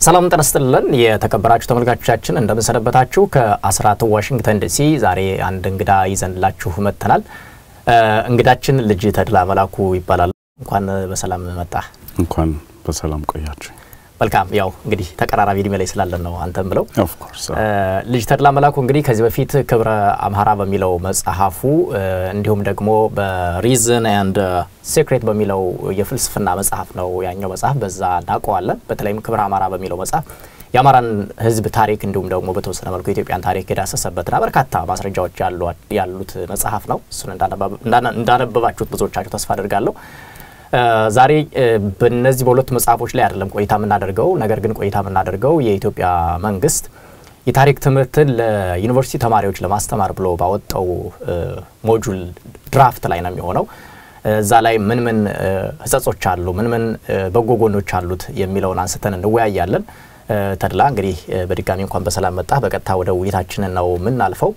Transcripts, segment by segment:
ሰላም ተነስተልን የተከበራችሁ ተመልካቾቻችን እንደምንሰነበታችሁ ከአስራት ዋሽንግተን ዲሲ ዛሬ አንድ እንግዳ ይዘንላችሁ መጥተናል እንግዳችን ልጅ ተድላ መላኩ ይባላል እንኳን በሰላም መጣ እንኳን በሰላም ቆያችሁ መልካም ያው እንግዲህ ተቀራራቢ እድሜ ላይ ስላለን ነው አንተም ብለው of course ልጅ ተድላ መላኩ እንግዲህ ከዚህ በፊት ክብረ አምሃራ በሚለው መጽሐፉ እንዲሁም ደግሞ በሪዝን ኤንድ ሲክሬት በሚለው የፍልስፍና መጽሐፍ ነው ያኛው መጽሐፍ በዛ እናቀዋለን በተለይም ክብረ አምሃራ በሚለው መጽሐፍ የአማራን ህዝብ ታሪክ እንዲሁም ደግሞ በተወሰነ መልኩ ኢትዮጵያን ታሪክ የዳሰሰበትና በርካታ ማስረጃዎች ያሉት መጽሐፍ ነው እሱን እንዳነበባችሁት ብዙዎቻችሁ ተስፋ አደርጋለሁ ዛሬ በእነዚህ በሁለት መጽሐፎች ላይ አይደለም ቆይታ የምናደርገው ነገር ግን ቆይታ የምናደርገው የኢትዮጵያ መንግስት የታሪክ ትምህርትን ለዩኒቨርሲቲ ተማሪዎች ለማስተማር ብሎ ባወጣው ሞጁል ድራፍት ላይ ነው የሚሆነው እዛ ላይ ምን ህጸጾች አሉ ምን በጎ ጎኖች አሉት የሚለውን አንስተን እንወያያለን ተድላ እንግዲህ በድጋሚ እንኳን በሰላም መጣ በቀጥታ ወደ ውይይታችን ነው ምናልፈው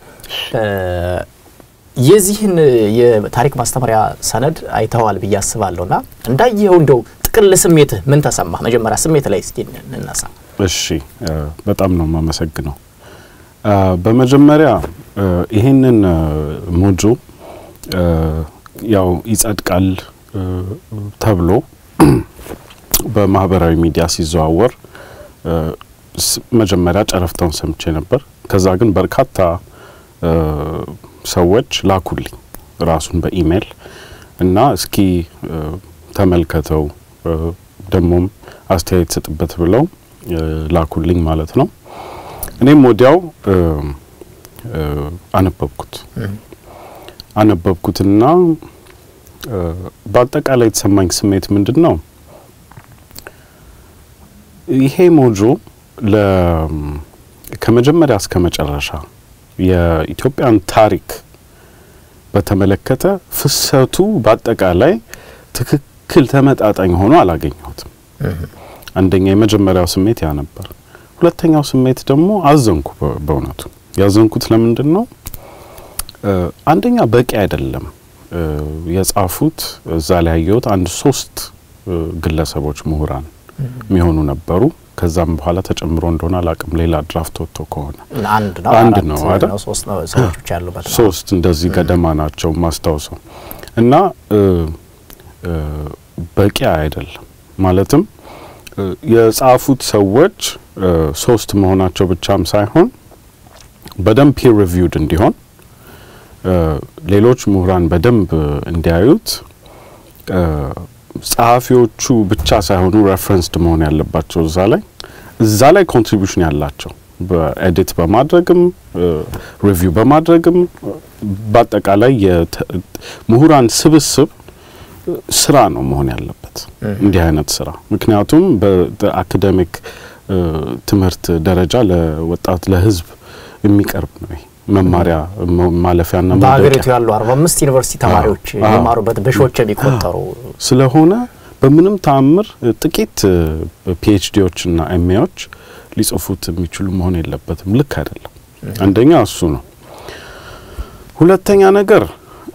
የዚህን የታሪክ ማስተማሪያ ሰነድ አይተዋል በያስባለውና እንዳየው እንደው ጥቅል ስሜት ምን ተሰማ መጀመሪያ ስሜት ላይ እስኪ እንነሳ እሺ በጣም ነው ማመሰግነው በመጀመሪያ ይሄንን ሞጁ ያው ይጸድቃል ተብሎ በማህበራዊ ሚዲያ ሲዘዋወር መጀመሪያ ጨረፍታውን ሰምቼ ነበር ከዛ ግን በርካታ ሰዎች ላኩልኝ ራሱን በኢሜል እና እስኪ ተመልከተው ደሞም አስተያየት ሰጥበት ብለው ላኩልኝ ማለት ነው እኔም ወዲያው አነበብኩትና በአጠቃላይ የተሰማኝ ስሜት ምንድነው ይሄ ሞጁ ከመጀመሪያ እስከ መጨረሻ የኢትዮጵያን ታሪክ በተመለከተ ፍሰቱ በአጠቃላይ ትክክል ተመጣጣኝ ሆኖ አላገኘሁትም አንደኛ የመጀመሪያው ስሜት ያ ነበር ሁለተኛው ስሜት ደግሞ አዘንኩ በእውነቱ ያዘንኩት ለምንድነው አንደኛ በቂ አይደለም የጻፉት እዛ ላይ ያዩት አንድ 3 ግለሰቦች ምሁራን የሚሆኑ ነበሩ ከዛም በኋላ ተጨምሮ እንደሆነ አላቅም ሌላ ድራፍት ወጥቶ ከሆነ አንድ ነው አይደል 3 ነው ሰዎች ያሉበት 3 እንደዚህ ገደማ ናቸው ማስተዋወሰው እና በቂ አይደለም ማለትም የጻፉት ሰዎች 3 መሆናቸው ብቻም ሳይሆን በደም ፒር ሪቪውድ እንዲሆን ሌሎች ምሁራን በደም እንዲያዩት ጻፊዎቹ ብቻ ሳይሆኑ ሬፈረንስድ መሆን ያለባቸው እዛ ላይ ኮንትሪቢዩሽን ያላቸው በኤዲት በማድረግም ሪቪው በማድረግም በአጠቃላይ የምሁራን ስብስብ ስራ ነው መሆን ያለበት እንዲህ አይነት ስራ ምክንያቱም በአካዳሚክ ትምህርት ደረጃ ለወጣት ለህዝብ የሚቀርብ ነው መማሪያ ማለፊያና በአገሪቱ ያሉ 45 ዩኒቨርሲቲ ተማሪዎች የማሩበት በሾች የሚቆጠሩ ስለሆነ በምንም ተአምር ጥቂት ፒኤችዲዎችና ኤምኤዎች ሊጽፉት የሚችሉ መሆን የለበትም ልክ አይደለም አንደኛ እሱ ነው ሁለተኛ ነገር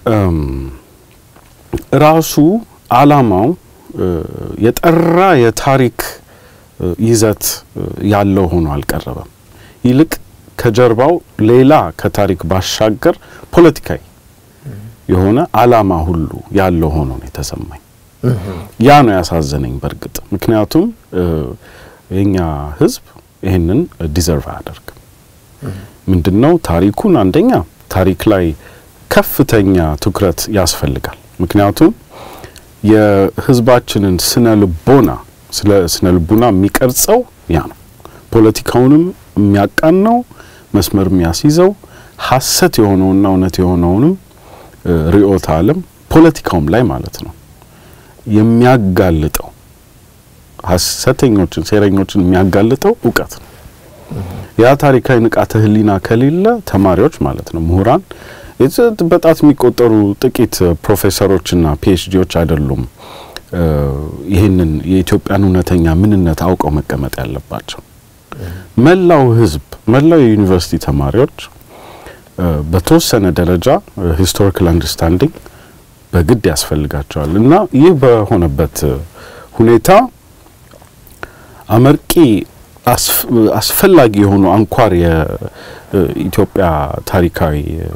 ራሱ አላማው የጠራ የታሪክ ይዘት ያለው ሆኖ አልቀረበም ይልቅ ከጀርባው ሌላ ከታሪክ ባሻገር ፖለቲካዊ የሆነ አላማ ሁሉ ያለው ሆኖ ነው የተሰማኝ ያ ነው ያሳዘነኝ በርግጥ ምክንያቱም የኛ ህዝብ ይሄንን ዲዘርቭ አያደርግም ምንድነው ታሪኩን አንደኛ ታሪክ ላይ ከፍተኛ ትኩረት ያስፈልጋል ምክንያቱም የህዝባችንን ስነልቦና የሚቀርጸው ያ ነው ፖለቲካውንም የሚያቃናው መስመር የሚያስይዘው ሐሰት የሆነውና እውነት የሆነውንም ሪኦት ዓለም ፖለቲካውም ላይ ማለት ነው የሚያጋልጠው ሐሰተኞችን ሴረኞችን የሚያጋልጠው ዕውቀት ነው ያ ታሪካዊ ንቃተ ህሊና ከሌለ ተማሪዎች ማለት ነው ምሁራን በጣት የሚቆጠሩ ጥቂት ፕሮፌሰሮችና ፒኤችዲዎች አይደሉም ይሄንን የኢትዮጵያን እውነተኛ ምንነት አውቀው መቀመጥ ያለባቸው መላው ህዝብ መላው ዩኒቨርሲቲ ተማሪዎች በተወሰነ ደረጃ ሂስቶሪካል አንደርስታንዲንግ በግድ ያስፈልጋቸዋል እና ይህ በሆነበት ሁኔታ አመርቂ አስፈላጊ የሆኑ አንኳር የኢትዮጵያ ታሪካዊ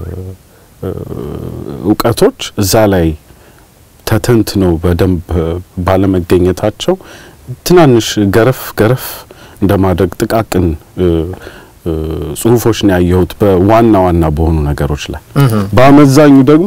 እውቀቶች እዛ ላይ ተተንትነው በደንብ ባለመገኘታቸው ትናንሽ ገረፍ እንደማድረግ ጥቃቅን ጽሁፎች ነው ያየሁት በዋና በሆኑ ነገሮች ላይ በአመዛኙ ደግሞ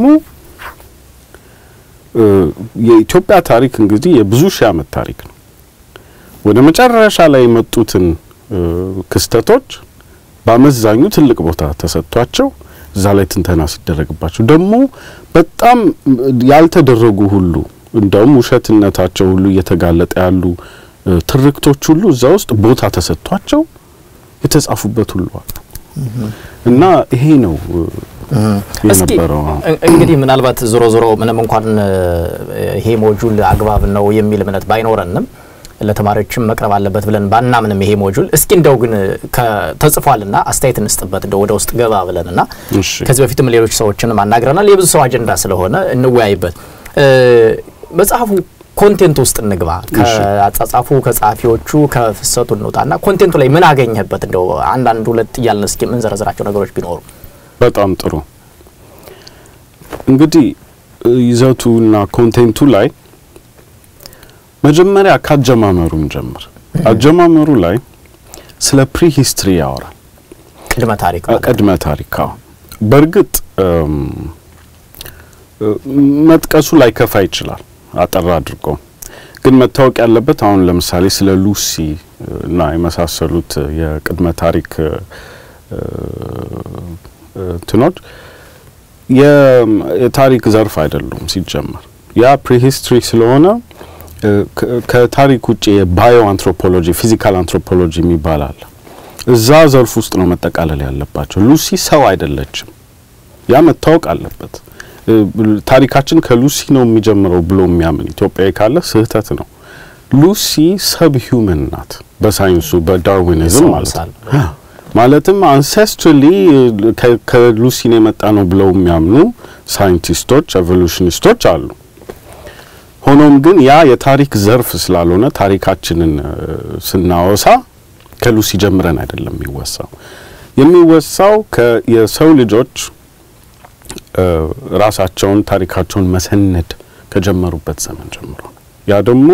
የኢትዮጵያ ታሪክ እንግዲህ የብዙ ሺህ ዓመት ታሪክ ነው ወደ መጨረሻ ላይ የመጡትን ክስተቶች በአመዛኙ ትልቅ ቦታ ተሰጥቷቸው እዛ ላይ ትንተና ሲደረግባቸው ደግሞ በጣም ያልተደረጉ ሁሉ እንደውም ውሸትነታቸው ሁሉ እየተጋለጠ ያሉ ትርክቶች ሁሉ እዛ ውስጥ ቦታ ተሰጥቷቸው የተጻፉበት ሁሉ አለ እና ይሄ ነው የነበረው እንግዲህ ምናልባት ዞሮ ምንም እንኳን ይሄ ሞጁል አግባብ ነው የሚል እምነት ባይኖርንም ለተማሪዎችም መቅረብ አለበት ብለን ባናምንም ይሄ ሞጁል እስኪ እንደው ግን ተጽፏልና አስተያየት እንስጥበት እንደው ወደ ውስጥ ገባ ብለንና ከዚህ በፊትም ሌሎች ሰዎችንም አናግረናል የብዙ ሰው አጀንዳ ስለሆነ እንወያይበት መጽሐፉ ኮንቴንት ውስጥ እንግባ ከአጻጻፉ ከጻፊዎቹ ከፍሰቱ እንውጣና ኮንቴንቱ ላይ ምን አገኘህበት እንደው አንድ ሁለት ያልን እስኪ ምን ዘረዝራቸው ነገሮች ቢኖሩ በጣም ጥሩ እንግዲህ ይዘቱና ኮንቴንቱ ላይ መጀመሪያ ካጀማመሩን ጀምር አጀማመሩ ላይ ስለ ፕሪሂስትሪ ያወራል ቅድመ ታሪክ በርግጥ መጥቀሱ ላይ ከፋ ይችላል አጠራ አድርጎ ግን መታወቅ ያለበት አሁን ለምሳሌ ስለ ሉሲ እና የመሳሰሉት የቅድመ ታሪክ ትኖች የታሪክ ዘርፍ አይደሉም ሲጀመር ያ ፕሪሂስትሪ ስለሆነ ከታሪክ ውጪ የባዮ አንትሮፖሎጂ ፊዚካል አንትሮፖሎጂ የሚባላል እዛ ዘርፍ ውስጥ ነው መጠቃለል ያለባቸው ሉሲ ሰው አይደለችም ያ መታወቅ አለበት ታሪካችን ከሉሲ ነው የሚጀምረው ብሎ የሚያምን ኢትዮጵያዊ ካለ ስህተት ነው ሉሲ ሰብ ሂዩመን ናት በሳይንሱ በዳርዊኒዝም ማለትም አንሴስትራሊ ከሉሲ ነው የመጣ ነው ብለው የሚያምኑ ሳይንቲስቶች ኤቮሉሽኒስቶች አሉ ሆኖም ግን ያ የታሪክ ዘርፍ ስላልሆነ ታሪካችንን ስናወሳ ከሉሲ ጀምረን አይደለም የሚወሳው የሰው ልጆች ራሳቸውን ታሪካቸውን መሰነድ ከጀመሩበት ዘመን ጀምሮ ያ ደግሞ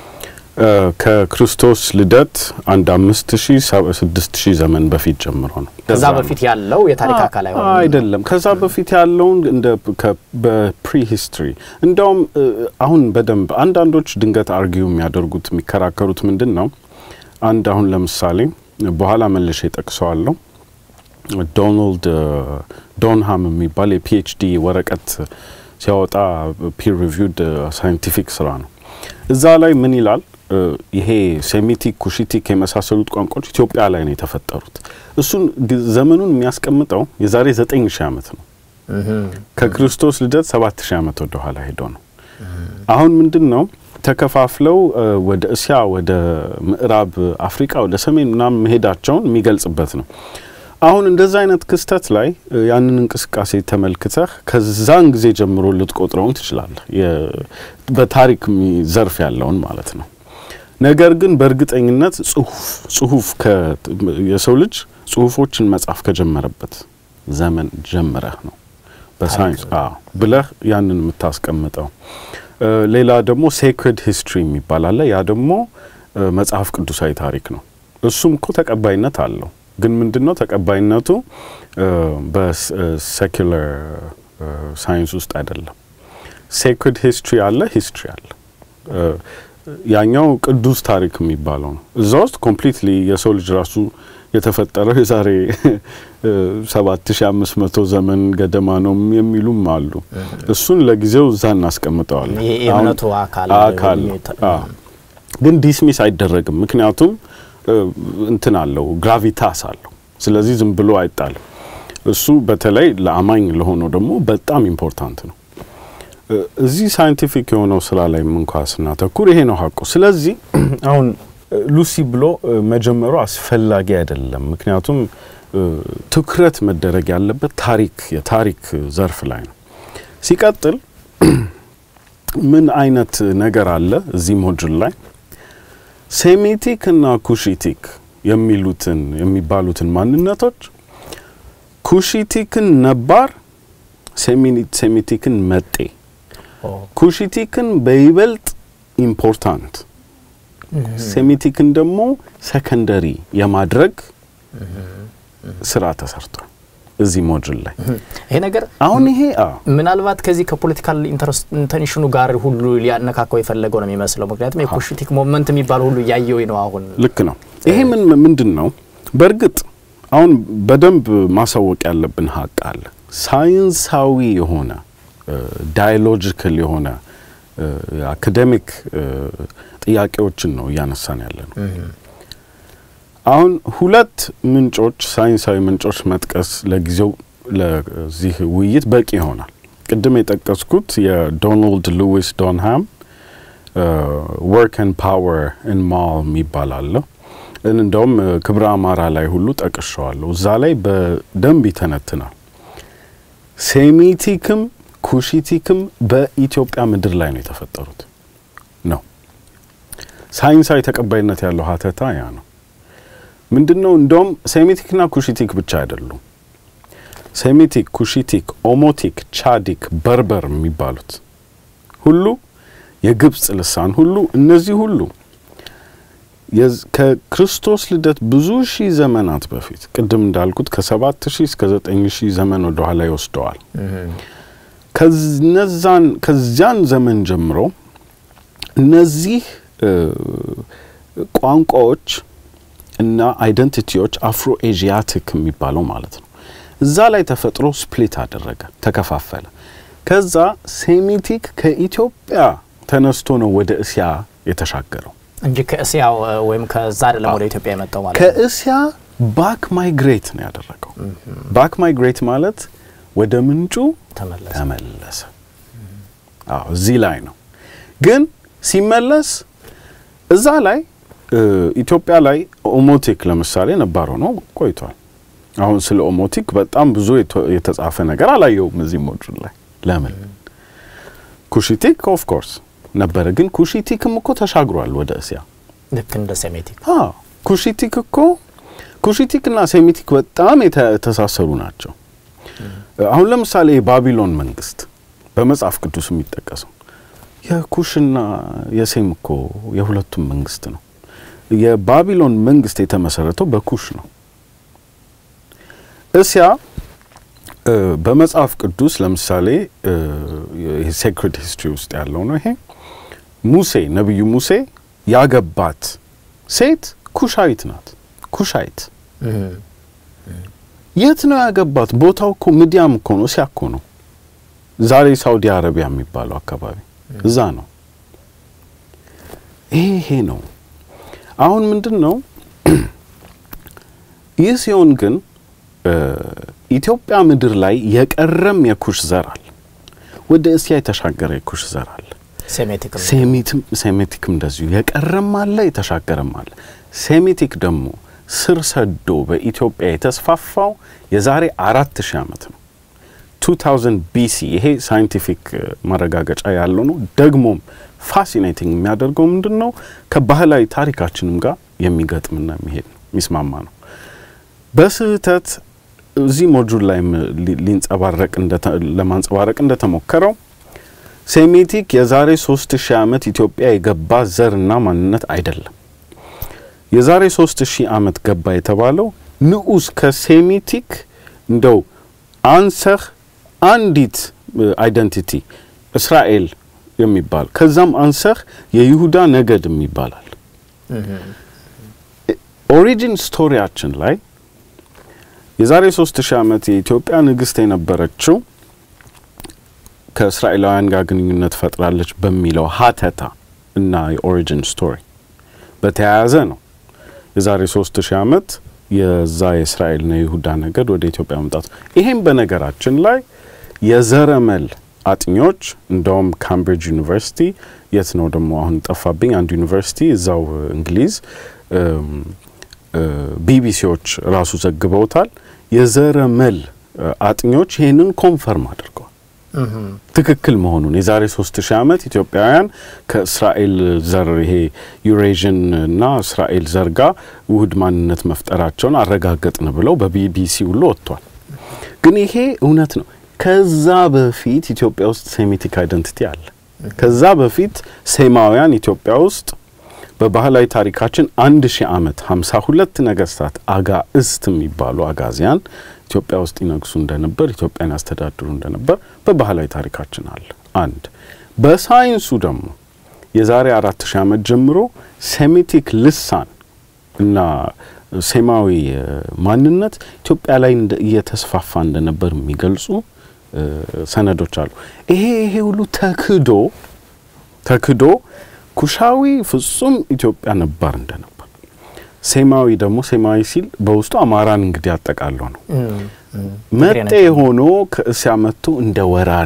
ከክርስቶስ ልደት 5000-6000 ዘመን በፊት ጀምሮ ነው ከዛ በፊት ያለው የታሪክ አካል አይደለም ከዛ በፊት ያለው እንደ በፕሪሂስትሪ እንደውም አሁን በደንብ አንዳንዶች ድንገት አርጊው የሚያደርጉት የሚከራከሩት ምንድነው አንድ አሁን ለምሳሌ በኋላ መልሼ ጠቅሰዋለሁ ዶናልድ ዶንሃም የሚባል የፒኤችዲ ወረቀት ሲያወጣ ፒር ሪቪውድ ሳይንቲፊክ ስራ ነው እዛ ላይ ምን ይላል ይሄ ሴሚቲክ ኩሺቲክ የመሳሰሉት ቋንቋዎች ኢትዮጵያ ላይ ነው የተፈጠሩት እሱን ዘመኑን የሚያስቀምጠው የዛሬ 9000 ዓመት ነው ከክርስቶስ ልደት 7000 ዓመት ወደ ኋላ ሄዶ ነው አሁን ምንድነው ተከፋፍለው ወደ እስያ ወደ ምዕራብ አፍሪካ ወደ ሰሜን ምናምን መሄዳቸውን የሚገልጽበት ነው አሁን እንደዛ አይነት ክስተት ላይ ያንን እንቅስቃሴ ተመልክተህ ከዛን ጊዜ ጀምሮ ልትቆጥረው ትችላለህ በታሪክ ዘርፍ ያለውን ማለት ነው ነገር ግን በእርግጠኝነት ጽሁፍ የሰው ልጅ ጽሁፎችን መጻፍ ከጀመረበት ዘመን ጀምረህ ነው በሳይንስ ብለህ ያንን የምታስቀምጠው ሌላ ደግሞ ሴክሬድ ሂስትሪ የሚባል ያ ደግሞ መጽሐፍ ቅዱሳዊ ታሪክ ነው እሱም እኮ ተቀባይነት አለው ግን ምንድነው ተቀባይነቱ በሴኩላር ሳይንስ ውስጥ አይደለም ሴክሬድ ሂስትሪ ሂስትሪ አለ ያኛው ቅዱስ ታሪክ የሚባለው ነው እዛ ውስጥ ኮምፕሊትሊ የሰው ልጅ ራሱ የተፈጠረው የዛሬ 7500 ዘመን ገደማ ነው የሚሉም አሉ እሱን ለጊዜው እዛ እናስቀምጠዋለን የእምነቱ አካል ግን ዲስሚስ አይደረግም ምክንያቱም እንትን አለው ግራቪታስ አለው ስለዚህ ዝም ብሎ አይጣልም እሱ በተለይ ለአማኝ ለሆነው ደግሞ በጣም ኢምፖርታንት ነው እዚህ ሳይንቲፊክ የሆነው ስራ ላይ እንኳንና ተኩር ይሄ ነው ሐቁ ስለዚህ አሁን ሉሲ ብሎ መጀመሩ አስፈላጊ አይደለም ምክንያቱም ትኩረት መደረግ ያለበት የታሪክ ዘርፍ ላይ ነው ሲቀጥል ምን አይነት ነገር አለ እዚህ ሞጁል ላይ ሴሚቲክ እና ኩሺቲክ የሚባሉትን ማንነቶች ኩሺቲክን ነባር ሴሚቲክን መጤ ኩሺቲክን በይበልጥ ኢምፖርታንት ሴሚቲክን ደግሞ ሰከንደሪ የማድረግ ስራ ተሰርቷል እዚህ ሞጁል ላይ ይሄ ነገር አሁን ይሄ ምናልባት ከዚህ ከፖለቲካል ኢንተንሽኑ ጋር ሁሉ ሊያነካከው የፈለገው ነው የሚመስለው ምክንያቱም የኩሺቲክ ሞመንት የሚባል ሁሉ ያየው ነው አሁን ልክ ነው ይሄ ምንድነው በርግጥ አሁን በደንብ ማሳወቅ ያለብን ሀቅ አለ ሳይንሳዊ የሆነ ዳያሎጂካል የሆነ አካዴሚክ ጥያቄዎችን ነው ያነሳን ያለነው አሁን ሁለት ምንጮች ሳይንሳዊ ምንጮች መጥቀስ ለጊዜው ለዚህ ውይይት በቂ ይሆናል ቅድም የጠቀስኩት የዶናልድ ሉዊስ ዶንሃም work and power in Mal የሚባላል እንደውም ክብረ አማራ ላይ ሁሉ ጠቅሻለሁ እዛ ላይ በደንብ ይተነትናል ሴሚቲክም ኩሺቲክም በኢትዮጵያ ምድር ላይ ነው የተፈጠሩት ነው ሳይንሳዊ ተቀባይነት ያለው ሀተታ ያ ነው ምንድነው እንደውም ሴሚቲክና ኩሺቲክ ብቻ አይደሉም ሴሚቲክ ኩሺቲክ ኦሞቲክ ቻዲክ በርበር የሚባሉት ሁሉ የግብጽ ልሳን ሁሉ እነዚህ ሁሉ ከክርስቶስ ልደት ብዙ ሺህ ዘመናት በፊት ቅድም እንዳልኩት ከ7000 እስከ 9000 ዘመን ወደ ኋላ ይወስደዋል ከዛን ዘመን ጀምሮ እነዚህ ቋንቋዎች እና አይደንቲቲዎች አፍሮ ኤዥያቲክ የሚባለው ማለት ነው እዛ ላይ ተፈጥሮ ስፕሊት አደረገ ተከፋፈለ ከዛ ሴሚቲክ ከኢትዮጵያ ተነስቶ ነው ወደ እስያ የተሻገረው እንጂ ከእስያ ወይም ከዛ አይደለም ወደ ኢትዮጵያ የመጣው ማለት ከእስያ ባክ ማይግሬት ነው ያደረገው ባክ ማይግሬት ማለት ወደ ምንጩ ተመለሰ እዚህ ላይ ነው ግን ሲመለስ እዛ ላይ ኢትዮጵያ ላይ ኦሞቲክ ለምሳሌ ነባሮ ነው ቆይቷል አሁን ስለ ኦሞቲክ በጣም ብዙ የተጻፈ ነገር አላየውም እዚህ ሞጁል ላይ ለምን ኩሺቲክ ኦፍ ኮርስ ነበር ግን ኩሺቲክም እኮ ተሻግሯል ወደ እስያ ልክ እንደ ሴሚቲክ ኩሺቲክ እኮ ኩሺቲክና ሴሚቲክ በጣም የተሳሰሩ ናቸው አሁን ለምሳሌ ባቢሎን መንግስት በመጽሐፍ ቅዱስ የሚጠቀሰው የኩሽና የሴም እኮ የሁለቱም መንግስት ነው የባቢሎን መንግስት የተመሰረተው በኩሽ ነው እስያ በመጽሐፍ ቅዱስ ለምሳሌ የሴክሬት ሂስትሪ ውስጥ ያለው ነው ይሄ ሙሴ ነብዩ ሙሴ ያገባት ሴት ኩሻይት ናት ኩሻይት የት ነው ያገባት ቦታው እኮ ሚዲያም እኮ ነው ሲያኮ ነው ዛሬ ሳውዲ አረቢያ የሚባለው አካባቢ እዛ ነው ይሄ ነው አሁን ምንድነው ይህ ሲሆን ግን ኢትዮጵያ ምድር ላይ የቀረም የኩሽ ዘር አለ ወደ እስያ የተሻገረ የኩሽ ዘር አለ ሴሚቲክም እንደዚሁ የቀረም አለ የተሻገረም አለ ሴሚቲክ ደግሞ ስር ሰዶ በኢትዮጵያ የተስፋፋው የዛሬ 4000 ዓመት ነው 2000 BC ይሄ ሳይንቲፊክ ማረጋገጫ ያለው ነው ደግሞም ፋሲኔቲንግ የሚያደርገው ምንድነው ከባህላዊ ታሪካችንም ጋር የሚገጥምና የሚሄድ የሚስማማ ነው በስህተት እዚህ ሞጁል ላይ ለማንጸባረቅ እንደተሞከረው ሴሚቲክ የዛሬ 3000 ዓመት ኢትዮጵያ የገባ ዘርና ማንነት አይደለም የዛሬ 3000 ዓመት ገባ የተባለው ንዑስ ከሴሚቲክ እንደው አንሰህ አንዲት አይደንቲቲ እስራኤል የሚባል ከዛም አንሰህ የይሁዳ ነገድ የሚባላል ኦሪጂን ስቶሪያችን ላይ የዛሬ 3000 ዓመት የኢትዮጵያ ንግስት የነበረችው ከእስራኤላውያን ጋር ግንኙነት ፈጥራለች በሚለው ሀተታ እና የኦሪጂን ስቶሪ በተያያዘ ነው የዛሬ 3000 ዓመት የዛ የእስራኤልና የይሁዳ ነገድ ወደ ኢትዮጵያ መምጣት ይሄም በነገራችን ላይ የዘረመል አጥኞች እንደውም ካምብሪጅ ዩኒቨርሲቲ የት ነው ደግሞ አሁን ጠፋብኝ አንድ ዩኒቨርሲቲ እዛው እንግሊዝ ቢቢሲዎች ራሱ ዘግበውታል የዘረመል አጥኞች ይሄንን ኮንፈርም አድርገዋል ትክክል መሆኑን የዛሬ 3000 ዓመት ኢትዮጵያውያን ከእስራኤል ዘር ይሄ ዩሬዥን እና እስራኤል ዘር ጋር ውህድ ማንነት መፍጠራቸውን አረጋገጥን ብለው በቢቢሲ ሁሉ ወጥቷል። ግን ይሄ እውነት ነው። ከዛ በፊት ኢትዮጵያ ውስጥ ሴሚቲክ አይደንቲቲ አለ። ከዛ በፊት ሴማውያን ኢትዮጵያ ውስጥ በባህላዊ ታሪካችን 1000 ዓመት 52 ነገስታት አጋእዝት የሚባሉ አጋዚያን ኢትዮጵያ ውስጥ ይነግሱ እንደነበር ኢትዮጵያን ያስተዳድሩ እንደነበር በባህላዊ ታሪካችን አለ። አንድ በሳይንሱ ደግሞ የዛሬ 4000 ዓመት ጀምሮ ሴሚቲክ ልሳን እና ሴማዊ ማንነት ኢትዮጵያ ላይ እየተስፋፋ እንደነበር የሚገልጹ ሰነዶች አሉ። ይሄ ሁሉ ተክዶ ኩሻዊ ፍጹም ኢትዮጵያ ነበር እንደነበር ሴማዊ ደግሞ ሴማዊ ሲል በውስጡ አማራን እንግዲህ ያጠቃለው ነው። መጤ ሆኖ ከእስያ መጥቶ እንደ ወራሪ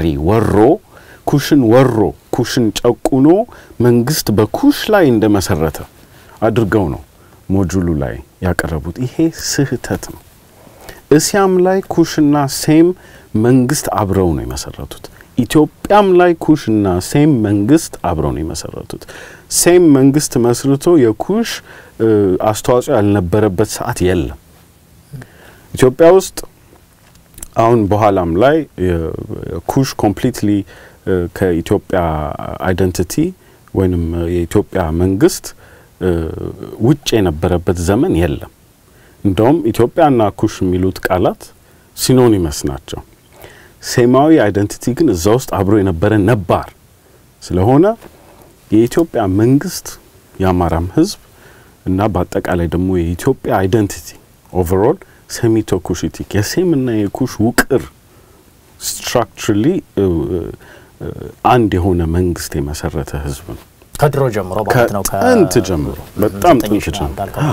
ኩሽን ጨቁኖ መንግስት በኩሽ ላይ እንደመሰረተ አድርገው ነው ሞጁሉ ላይ ያቀረቡት። ይሄ ስህተት ነው። እስያም ላይ ኩሽና ሴም መንግስት አብረው ነው የመሰረቱት። ኢትዮጵያም ላይ ኩሽና ሴም መንግስት አብረው ነው የመሰረቱት። ሴም መንግስት መስርቶ የኩሽ አስተዋጽኦ ያልነበረበት ሰዓት የለም። ኢትዮጵያ ውስጥ አሁን በኋላም ላይ ኩሽ ኮምፕሊትሊ ከኢትዮጵያ አይደንቲቲ ወይንም የኢትዮጵያ መንግስት ውጭ የነበረበት ዘመን የለም። እንደውም ኢትዮጵያና ኩሽ የሚሉት ቃላት ሲኖኒመስ ናቸው። ሴማዊ አይደንቲቲ ግን እዛ ውስጥ አብሮ የነበረ ነባር ስለሆነ የኢትዮጵያ መንግስት የአማራም ህዝብ እና በአጠቃላይ ደግሞ የኢትዮጵያ አይደንቲቲ ኦቨርኦል ሴሚቶ ኩሽቲክ የሴምና የኩሽ ውቅር ስትራክቸራሊ አንድ የሆነ መንግስት የመሰረተ ህዝብ ነው። ከድሮ ጀምሮ ማለት ነው። ከጥንት ጀምሮ በጣም ጥንት ጀምሮ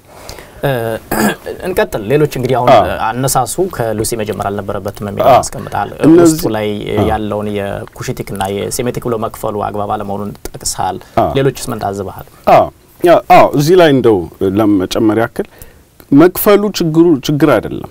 እንቀጥል። ሌሎች እንግዲህ አሁን አነሳሱ ከሉሲ መጀመር አልነበረበትም የሚለው አስቀምጣል። ውስጡ ላይ ያለውን የኩሽቲክና የሴሜቲክ ብሎ መክፈሉ አግባብ አለመሆኑን ጠቅሳል። ሌሎችስ ምን ታዝበሃል? እዚህ ላይ እንደው ለመጨመር ያክል መክፈሉ ችግር አይደለም።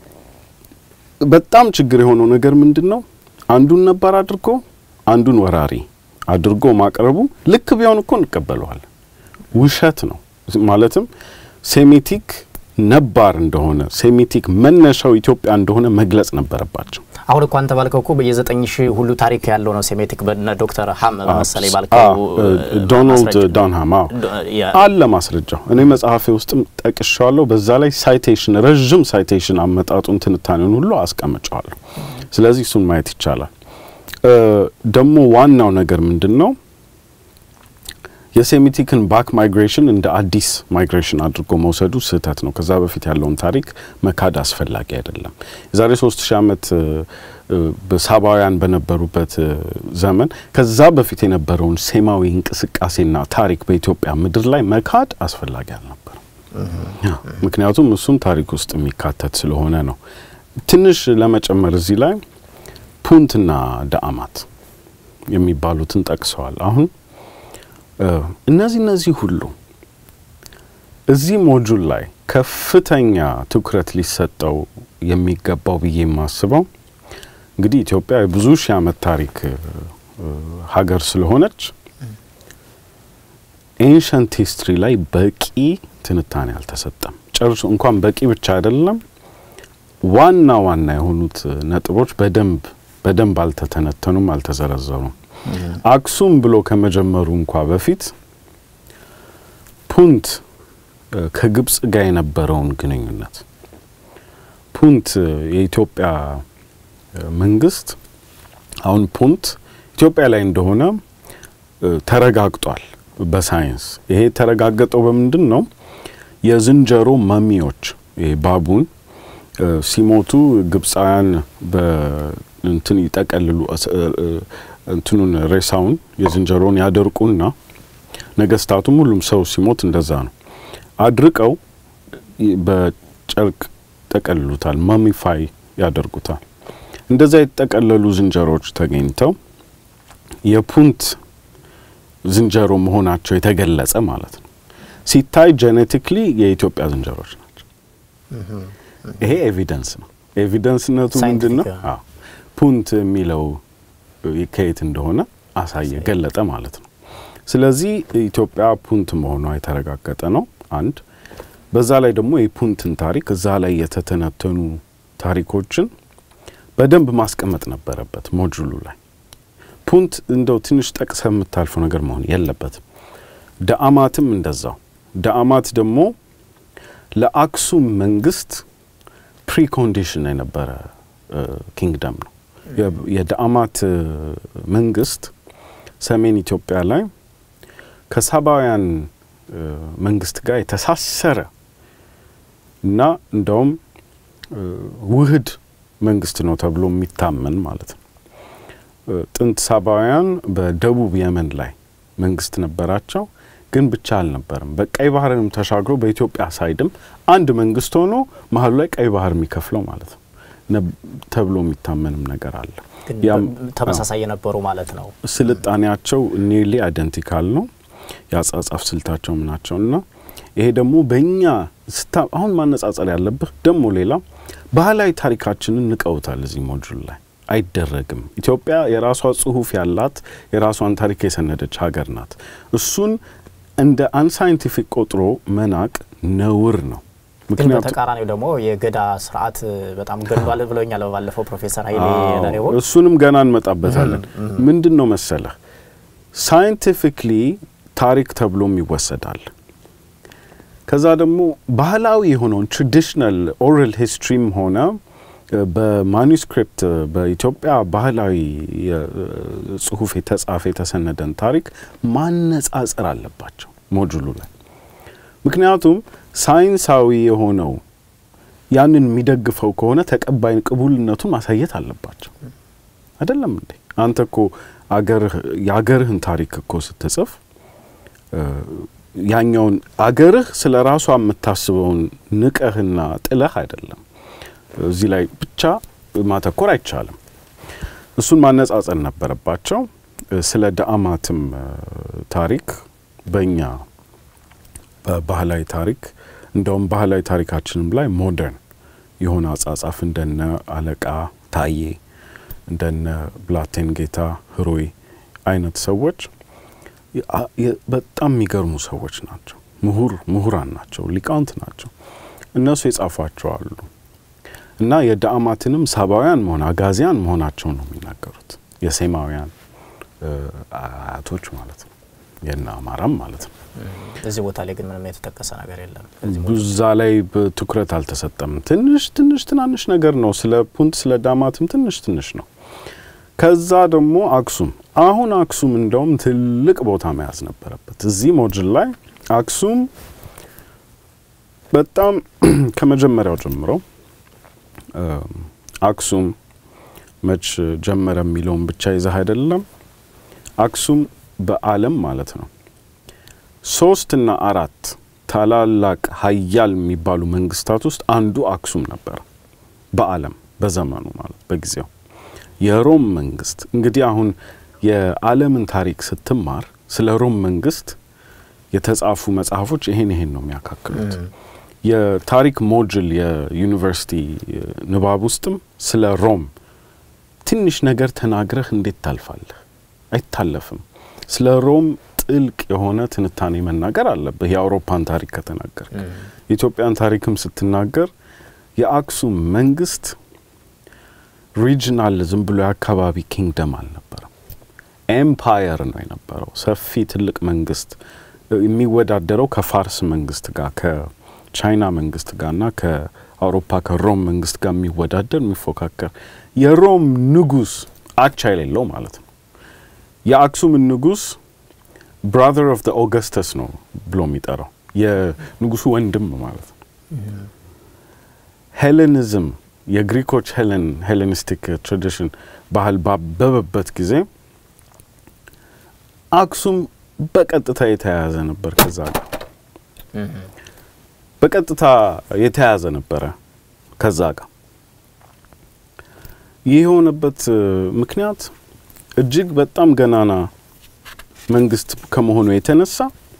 በጣም ችግር የሆነው ነገር ምንድነው? አንዱን ነበር አድርጎ አንዱን ወራሪ አድርጎ ማቅረቡ ልክ ቢሆን እኮ እንቀበለዋለን። ውሸት ነው ማለትም ሴሚቲክ ነባር እንደሆነ ሴሚቲክ መነሻው ኢትዮጵያ እንደሆነ መግለጽ ነበረባቸው። አሁን እኮ አንተ ባልከው እኮ በየ9000 ሁሉ ታሪክ ያለው ነው ሴሚቲክ በነ ዶክተር ሃም መሰለኝ ባልከው ዶናልድ ዳንሃም አለ ማስረጃው። እኔ መጽሐፌ ውስጥም ጠቅሻለሁ። በዛ ላይ ሳይቴሽን ረጅም ሳይቴሽን አመጣጡን ትንታኔውን ሁሉ አስቀምጫለሁ። ስለዚህ እሱን ማየት ይቻላል። ደግሞ ዋናው ነገር ምንድነው? የሴሚቲክን ባክ ማይግሬሽን እንደ አዲስ ማይግሬሽን አድርጎ መውሰዱ ስህተት ነው። ከዛ በፊት ያለውን ታሪክ መካድ አስፈላጊ አይደለም። የዛሬ 3000 ዓመት በሳባውያን በነበሩበት ዘመን ከዛ በፊት የነበረውን ሴማዊ እንቅስቃሴና ታሪክ በኢትዮጵያ ምድር ላይ መካድ አስፈላጊ አልነበረም። ምክንያቱም እሱም ታሪክ ውስጥ የሚካተት ስለሆነ ነው። ትንሽ ለመጨመር እዚህ ላይ ፑንትና ዳአማት የሚባሉትን ጠቅሰዋል። አሁን እነዚህ ሁሉ እዚህ ሞጁል ላይ ከፍተኛ ትኩረት ሊሰጠው የሚገባው ብዬ የማስበው እንግዲህ ኢትዮጵያ ብዙ ሺህ ዓመት ታሪክ ሀገር ስለሆነች ኤንሸንት ሂስትሪ ላይ በቂ ትንታኔ አልተሰጠም። ጨርሶ እንኳን በቂ ብቻ አይደለም፣ ዋና የሆኑት ነጥቦች በደንብ አልተተነተኑም፣ አልተዘረዘሩም። አክሱም ብሎ ከመጀመሩ እንኳን በፊት ፑንት ከግብጽ ጋር የነበረውን ግንኙነት ፑንት የኢትዮጵያ መንግስት አሁን ፑንት ኢትዮጵያ ላይ እንደሆነ ተረጋግጧል በሳይንስ። ይሄ ተረጋገጠው በምንድን ነው? የዝንጀሮ መሚዎች ባቡን ሲሞቱ ግብጻውያን በእንትን ይጠቀልሉ እንትኑን ሬሳውን የዝንጀሮን ያደርቁና ነገስታቱም ሁሉም ሰው ሲሞት እንደዛ ነው አድርቀው በጨርቅ ተቀልሉታል፣ ማሚፋይ ያደርጉታል። እንደዛ የተጠቀለሉ ዝንጀሮች ተገኝተው የፑንት ዝንጀሮ መሆናቸው የተገለጸ ማለት ነው። ሲታይ ጄኔቲክሊ የኢትዮጵያ ዝንጀሮች ናቸው። ይሄ ኤቪደንስ ነው። ኤቪደንስነቱ ምንድነው? ፑንት የሚለው ከየት እንደሆነ አሳየ ገለጠ ማለት ነው። ስለዚህ ኢትዮጵያ ፑንት መሆኗ የተረጋገጠ ነው አንድ። በዛ ላይ ደግሞ የፑንትን ታሪክ እዛ ላይ የተተነተኑ ታሪኮችን በደንብ ማስቀመጥ ነበረበት ሞጁሉ ላይ። ፑንት እንደው ትንሽ ጠቅሰ የምታልፈው ነገር መሆን የለበትም። ዳአማትም እንደዛው። ዳአማት ደግሞ ለአክሱም መንግስት ፕሪኮንዲሽን የነበረ ኪንግደም ነው። የዳአማት መንግስት ሰሜን ኢትዮጵያ ላይ ከሳባውያን መንግስት ጋር የተሳሰረ እና እንደውም ውህድ መንግስት ነው ተብሎ የሚታመን ማለት ነው። ጥንት ሳባውያን በደቡብ የመን ላይ መንግስት ነበራቸው፣ ግን ብቻ አልነበረም። በቀይ ባህርንም ተሻግሮ በኢትዮጵያ ሳይድም አንድ መንግስት ሆኖ መሀሉ ላይ ቀይ ባህር የሚከፍለው ማለት ነው ተብሎ የሚታመንም ነገር አለ። ያም ተመሳሳይ የነበሩ ማለት ነው። ስልጣኔያቸው ኒርሊ አይደንቲካል ነው ያጻጻፍ ስልታቸው ምናቸውና ይሄ ደግሞ በእኛ አሁን ማነጻጸር ያለብህ ደግሞ ሌላ ባህላዊ ታሪካችንን ንቀውታል እዚህ ሞጁል ላይ አይደረግም። ኢትዮጵያ የራሷ ጽሁፍ ያላት የራሷን ታሪክ የሰነደች ሀገር ናት። እሱን እንደ አንሳይንቲፊክ ቆጥሮ መናቅ ነውር ነው። ምክንያቱም ተቃራኒው ደግሞ የገዳ ስርዓት በጣም ገድሏል ብለውኛል ባለፈው ፕሮፌሰር ኃይሌ ለኔው። እሱንም ገና እንመጣበታለን። ምንድነው መሰለህ ሳይንቲፊክሊ ታሪክ ተብሎም ይወሰዳል። ከዛ ደግሞ ባህላዊ የሆነውን ትራዲሽናል ኦራል ሂስትሪም ሆነ በማኑስክሪፕት በኢትዮጵያ ባህላዊ ጽሁፍ የተጻፈ የተሰነደን ታሪክ ማነጻጸር አለባቸው ሞጁሉ ላይ። ምክንያቱም ሳይንሳዊ የሆነው ያንን የሚደግፈው ከሆነ ተቀባይን ቅቡልነቱን ማሳየት አለባቸው አይደለም እንዴ? አንተ እኮ የአገርህን ታሪክ እኮ ስትጽፍ ያኛውን አገርህ ስለራሷ የምታስበውን ንቀህና ጥለህ አይደለም እዚህ ላይ ብቻ ማተኮር አይቻልም። እሱን ማነጻጸር ነበረባቸው። ስለ ዳአማትም ታሪክ በእኛ ባህላዊ ታሪክ እንደውም ባህላዊ ታሪካችንም ላይ ሞደርን የሆነ አጻጻፍ እንደነ አለቃ ታዬ እንደነ ብላቴን ጌታ ህሮይ አይነት ሰዎች በጣም የሚገርሙ ሰዎች ናቸው። ምሁራን ናቸው፣ ሊቃውንት ናቸው። እነሱ የጻፏቸው አሉ እና የዳአማትንም ሳባውያን መሆን አጋዚያን መሆናቸው ነው የሚናገሩት። የሴማውያን አያቶች ማለት ነው፣ የና አማራም ማለት ነው። እዚህ ቦታ ላይ ግን ምንም የተጠቀሰ ነገር የለም። ብዙ ላይ በትኩረት አልተሰጠም። ትናንሽ ነገር ነው። ስለ ፑንት ስለ ዳአማትም ትንሽ ነው። ከዛ ደግሞ አክሱም አሁን አክሱም እንደውም ትልቅ ቦታ መያዝ ነበረበት እዚህ ሞጁል ላይ። አክሱም በጣም ከመጀመሪያው ጀምሮ አክሱም መች ጀመረ የሚለውን ብቻ ይዘህ አይደለም። አክሱም በዓለም ማለት ነው 3 እና 4 ታላላቅ ሀያል የሚባሉ መንግስታት ውስጥ አንዱ አክሱም ነበር በዓለም በዘመኑ ማለት በጊዜው። የሮም መንግስት እንግዲህ አሁን የዓለምን ታሪክ ስትማር ስለ ሮም መንግስት የተጻፉ መጽሐፎች ይሄን ነው የሚያካክሉት። የታሪክ ሞጁል የዩኒቨርሲቲ ንባብ ውስጥም ስለ ሮም ትንሽ ነገር ተናግረህ እንዴት ታልፋለህ? አይታለፍም። ስለ ሮም ጥልቅ የሆነ ትንታኔ መናገር አለበት የአውሮፓን ታሪክ ከተናገርክ። የኢትዮጵያን ታሪክም ስትናገር የአክሱም መንግስት ሪጂናል ዝም ብሎ የአካባቢ ኪንግደም አልነበረም። ኤምፓየር ነው የነበረው። ሰፊ ትልቅ መንግስት የሚወዳደረው ከፋርስ መንግስት ጋር ከቻይና መንግስት ጋርና ከአውሮፓ ከሮም መንግስት ጋር የሚወዳደር የሚፎካከር የሮም ንጉስ አቻ የሌለው ማለት ነው። የአክሱም ንጉስ brother of the Augustus ነው ብሎ የሚጠራው የንጉሱ ወንድም ማለት ነው። ሄሌኒዝም የግሪኮች ሄሌኒስቲክ ትራዲሽን ባህል ባበበበት ጊዜ አክሱም በቀጥታ የተያያዘ ነበር ከዛ ጋር በቀጥታ የተያያዘ ነበር ከዛ ጋር። ይህ የሆነበት ምክንያት እጅግ በጣም ገናና መንግስት ከመሆኑ የተነሳ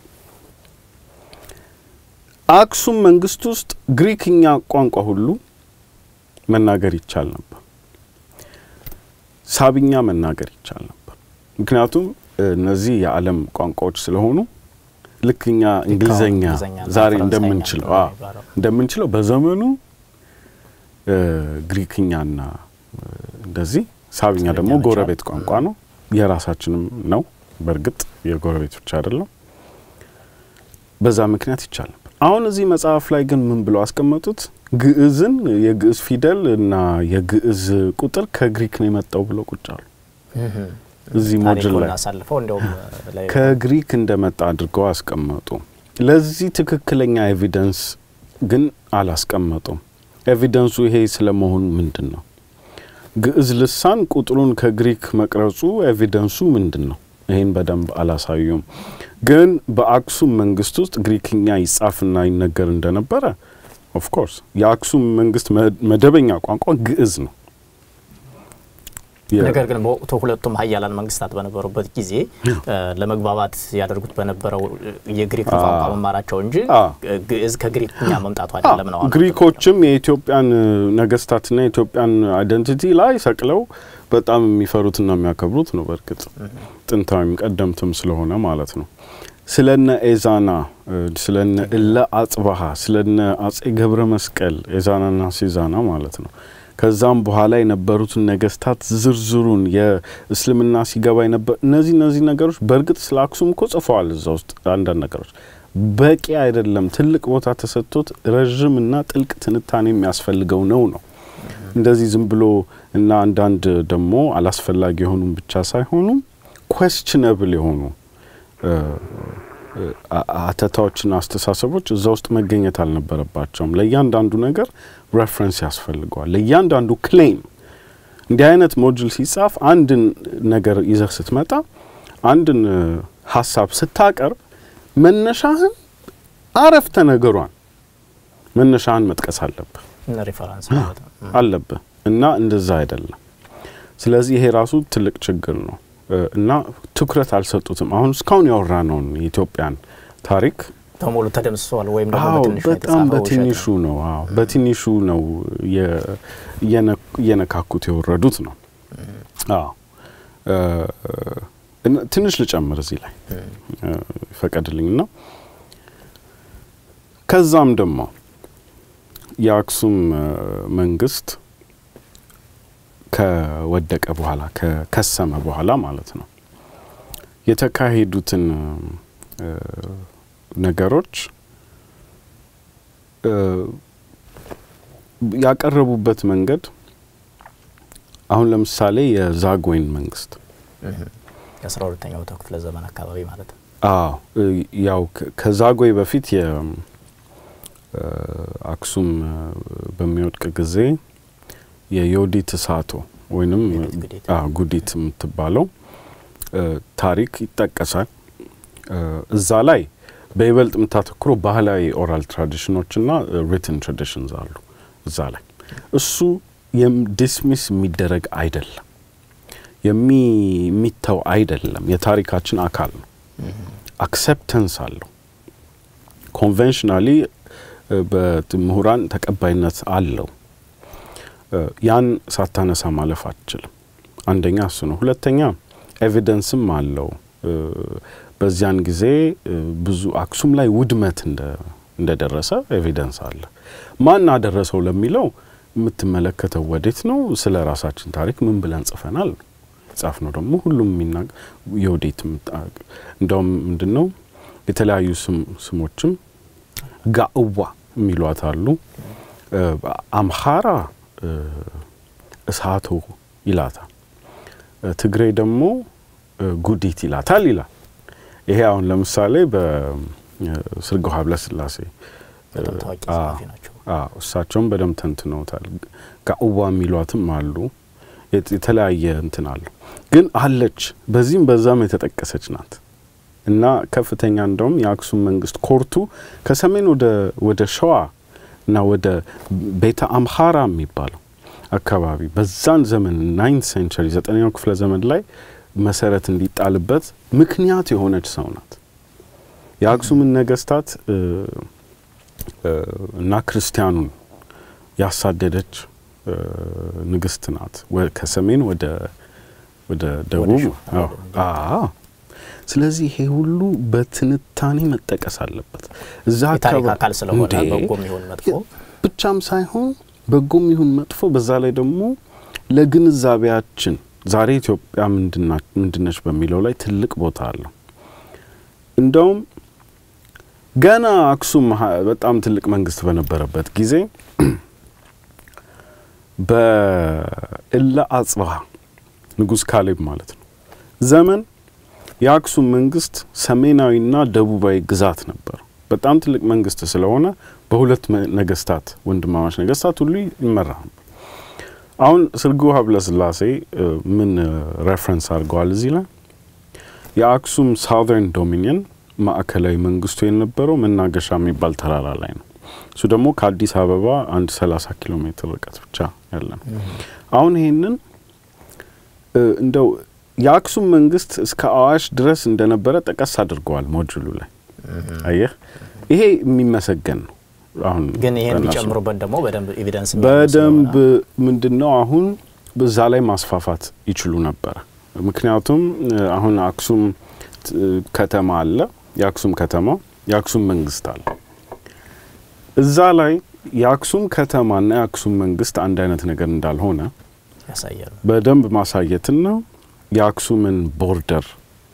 አክሱም መንግስት ውስጥ ግሪክኛ ቋንቋ ሁሉ መናገር ይቻል ነበር። ሳቢኛ መናገር ይቻል ነበር ምክንያቱም እነዚህ የዓለም ቋንቋዎች ስለሆኑ ልክኛ እንግሊዘኛ ዛሬ እንደምንችለው በዘመኑ ግሪክኛና እንደዚህ ሳቢኛ ደግሞ ጎረቤት ቋንቋ ነው የራሳችንም ነው በርግጥ የጎረቤቶች አይደለም በዛ ምክንያት ይቻል ነበር አሁን እዚህ መጽሐፍ ላይ ግን ምን ብለው አስቀመጡት ግዕዝን የግዕዝ ፊደል እና የግዕዝ ቁጥር ከግሪክ ነው የመጣው ብለው ቁጫሉ እዚህ ሞጁል ላይ አሳልፈው እንደውም ከግሪክ እንደመጣ አድርገው አስቀመጡ ለዚህ ትክክለኛ ኤቪደንስ ግን አላስቀመጡም ኤቪደንሱ ይሄ ስለመሆኑ ምንድነው ግዕዝ ልሳን ቁጥሩን ከግሪክ መቅረጹ ኤቪደንሱ ምንድነው ይሄን በደንብ አላሳዩም ግን በአክሱም መንግስት ውስጥ ግሪክኛ ይጻፍና ይነገር እንደነበረ ኦፍ ኮርስ የአክሱም መንግስት መደበኛ ቋንቋ ግዕዝ ነው ነገር ግን በወቅቱ ሁለቱም ኃያላን መንግስታት በነበሩበት ጊዜ ለመግባባት ያደርጉት በነበረው የግሪክ ቋንቋ መማራቸው እንጂ ግዕዝ ከግሪክኛ መምጣቱ አይደለም ነው ግሪኮችም የኢትዮጵያን ነገስታትና የኢትዮጵያን አይደንቲቲ ላይ ሰቅለው በጣም የሚፈሩትና የሚያከብሩት ነው በርግጥ ጥንታዊም ቀደምትም ስለሆነ ማለት ነው ስለነ ኤዛና ስለነ እለ አጽባሃ ስለነ አጼ ገብረ መስቀል ኤዛናና ሲዛና ማለት ነው ከዛም በኋላ የነበሩት ነገስታት ዝርዝሩን የእስልምና ሲገባ የነበር እነዚህ ነገሮች በርግጥ ስለ አክሱም እኮ ጽፈዋል እዛ ውስጥ አንዳንድ ነገሮች በቂ አይደለም ትልቅ ቦታ ተሰጥቶት ረጅምና ጥልቅ ትንታኔ የሚያስፈልገው ነው እንደዚህ ዝም ብሎ እና አንዳንድ ደግሞ አላስፈላጊ የሆኑ ብቻ ሳይሆኑ questionable የሆኑ አተታዎችና አስተሳሰቦች እዛ ውስጥ መገኘት አልነበረባቸውም ለእያንዳንዱ ነገር ሬፈረንስ ያስፈልገዋል ለእያንዳንዱ ክሌም እንዲህ አይነት ሞጁል ሲጻፍ አንድን ነገር ይዘህ ስትመጣ አንድን ሐሳብ ስታቀርብ መነሻህን አረፍተ ነገሯን መነሻህን መጥቀስ አለብህ ሬፈረንስ አለብህ እና እንደዛ አይደለም ስለዚህ ይሄ ራሱ ትልቅ ችግር ነው እና ትኩረት አልሰጡትም አሁን እስካሁን ያወራነው የኢትዮጵያን ታሪክ ተሞሉ ተደምስሷል ወይም ደግሞ በትንሹ ነው በትንሹ ነው የነካኩት የወረዱት ነው ትንሽ ልጨምር እዚህ ላይ ፈቀድልኝና ከዛም ደግሞ የአክሱም መንግስት ከወደቀ በኋላ ከከሰመ በኋላ ማለት ነው የተካሄዱትን ነገሮች ያቀረቡበት መንገድ አሁን ለምሳሌ የዛጉዌን መንግስት የ12ኛው ክፍለ ዘመን አካባቢ ማለት ነው ያው ከዛጉዌ በፊት የአክሱም በሚወድቅ ጊዜ የዮዲት ሳቶ ወይንም ጉዲት የምትባለው ታሪክ ይጠቀሳል እዛ ላይ በይበልጥ የምታተኩረው ባህላዊ ኦራል ትራዲሽኖችና ሪትን ትራዲሽንስ አሉ እዛ ላይ እሱ ዲስሚስ የሚደረግ አይደለም የሚተው አይደለም የታሪካችን አካል ነው አክሴፕተንስ አለው ኮንቬንሽናሊ በምሁራን ተቀባይነት አለው ያን ሳታነሳ ማለፍ አትችልም አንደኛ እሱ ነው ሁለተኛ ኤቪደንስም አለው በዚያን ጊዜ ብዙ አክሱም ላይ ውድመት እንደደረሰ ኤቪደንስ አለ ማን አደረሰው ለሚለው የምትመለከተው ወዴት ነው ስለ ራሳችን ታሪክ ምን ብለን ጽፈናል ጻፍነው ደግሞ ሁሉም የሚናቅ የወዴት እንደውም ምንድነው የተለያዩ ስሞችም ጋኡዋ የሚሏት አሉ አምሃራ እሳቶ ይላታል ትግሬ ደግሞ ጉዲት ይላታል ይላል ይሄ አሁን ለምሳሌ በስርጎ ሀብለ ስላሴ እሳቸውም በደም ተንትነውታል ጋኡዋ የሚሏትም አሉ የተለያየ እንትን አለ ግን አለች በዚህም በዛም የተጠቀሰች ናት እና ከፍተኛ እንደውም የአክሱም መንግስት ኮርቱ ከሰሜን ወደ ሸዋ እና ወደ ቤተ አምሃራ የሚባለው አካባቢ በዛን ዘመን 9th century 9ኛው ክፍለ ዘመን ላይ መሰረት እንዲጣልበት ምክንያት የሆነች ሰው ናት የአክሱም ነገስታት እና ክርስቲያኑን ያሳደደች ንግስት ናት ከሰሜን ወደ ወደ ደቡብ ስለዚህ ይሄ ሁሉ በትንታኔ መጠቀስ አለበት እዛ አካል ስለሆነ በጎም ይሁን መጥፎ ብቻም ሳይሆን በጎም ይሁን መጥፎ በዛ ላይ ደግሞ ለግንዛቤያችን ዛሬ ኢትዮጵያ ምንድነች በሚለው ላይ ትልቅ ቦታ አለው እንደውም ገና አክሱም በጣም ትልቅ መንግስት በነበረበት ጊዜ በእላ አጽባህ ንጉስ ካሌብ ማለት ነው ዘመን የአክሱም መንግስት ሰሜናዊና ደቡባዊ ግዛት ነበር በጣም ትልቅ መንግስት ስለሆነ በሁለት ነገስታት ወንድማማች ነገስታት ሁሉ ይመራል አሁን ስርጉ ሀብለስላሴ ምን ሬፈረንስ አድርገዋል እዚህ ላይ የአክሱም ሳውዘርን ዶሚኒየን ማዕከላዊ መንግስቱ የነበረው መናገሻ የሚባል ተራራ ላይ ነው እሱ ደግሞ ከአዲስ አበባ 30 ኪሎ ሜትር ርቀት ብቻ ያለ ነው አሁን ይሄንን እንደው የአክሱም መንግስት እስከ አዋሽ ድረስ እንደነበረ ተቀስ አድርገዋል ሞጁሉ ላይ አየህ ይሄ የሚመሰገን ነው አሁን ግን ይሄን ቢጨምሩበት ደግሞ በደንብ ኤቪደንስ በደንብ ምንድነው አሁን በዛ ላይ ማስፋፋት ይችሉ ነበር ምክንያቱም አሁን አክሱም ከተማ አለ የአክሱም ከተማ የአክሱም መንግስት አለ እዛ ላይ የአክሱም ከተማና የአክሱም መንግስት አንድ አይነት ነገር እንዳልሆነ ያሳያል በደንብ ማሳየትና የአክሱምን ቦርደር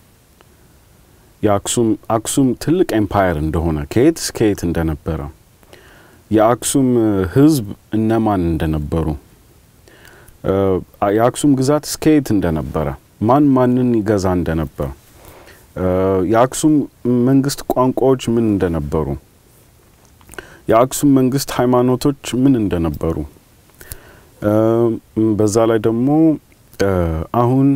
የአክሱም ትልቅ ኤምፓየር እንደሆነ ከየት እንደነበረ የአክሱም ህዝብ እነማን እንደነበሩ የአክሱም ግዛት ስኬት እንደነበረ ማንን ይገዛ እንደነበረ የአክሱም መንግስት ቋንቋዎች ምን እንደነበሩ የአክሱም መንግስት ሃይማኖቶች ምን እንደነበሩ በዛ ላይ ደግሞ አሁን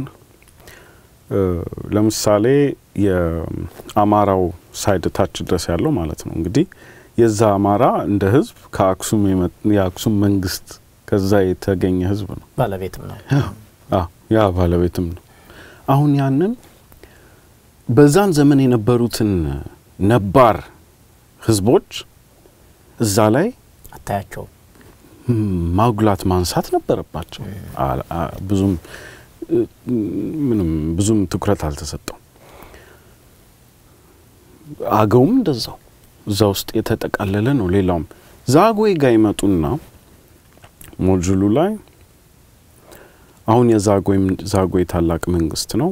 ለምሳሌ የአማራው ሳይድ ታች ድረስ ያለው ማለት ነው እንግዲህ የዛ አማራ እንደ ህዝብ ከአክሱም የአክሱም መንግስት ከዛ የተገኘ ህዝብ ነው ባለቤትም ነው ያ ባለቤትም ነው አሁን ያንን በዛን ዘመን የነበሩትን ነባር ህዝቦች እዛ ላይ አታያቸው ማጉላት ማንሳት ነበረባቸው ብዙም ትኩረት አልተሰጠው አገውም እንደዛው እዛ ውስጥ የተጠቃለለ ነው ሌላውም ዛጉዌ ጋር ይመጡና ሞጁሉ ላይ አሁን የዛጉዌ ታላቅ መንግስት ነው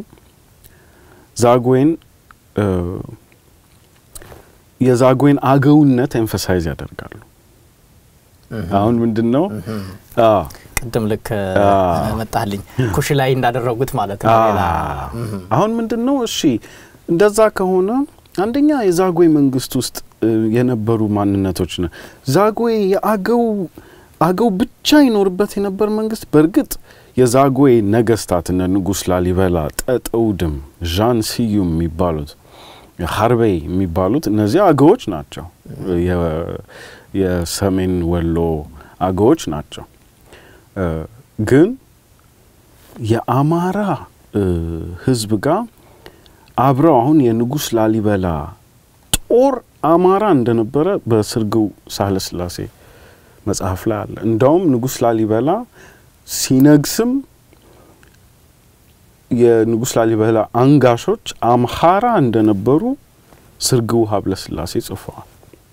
የዛጉዌን አገውነት ኤምፋሳይዝ ያደርጋሉ አሁን ምንድነው ቅድም ልክ መጣልኝ ኩሽ ላይ እንዳደረጉት ማለት ነው አሁን ምንድነው እሺ እንደዛ ከሆነ አንደኛ የዛጉዌ መንግስት ውስጥ የነበሩ ማንነቶች ነው ዛጉዌ የአገው ብቻ ይኖርበት የነበር መንግስት በርግጥ የዛጉዌ ነገስታት እነ ንጉስ ላሊበላ ጠጠውድም ዣን ስዩም የሚባሉት ሀርቤይ የሚባሉት እነዚህ አገዎች ናቸው የሰሜን ወሎ አገዎች ናቸው ግን የአማራ ህዝብ ጋር አብረው አሁን የንጉስ ላሊበላ ጦር አማራ እንደነበረ በስርጉ ሳህለስላሴ መጽሐፍ ላይ አለ እንደውም ንጉስ ላሊበላ ሲነግስም የንጉስ ላሊበላ አንጋሾች አምሃራ እንደነበሩ ስርጉ ሀብለስላሴ ጽፈዋል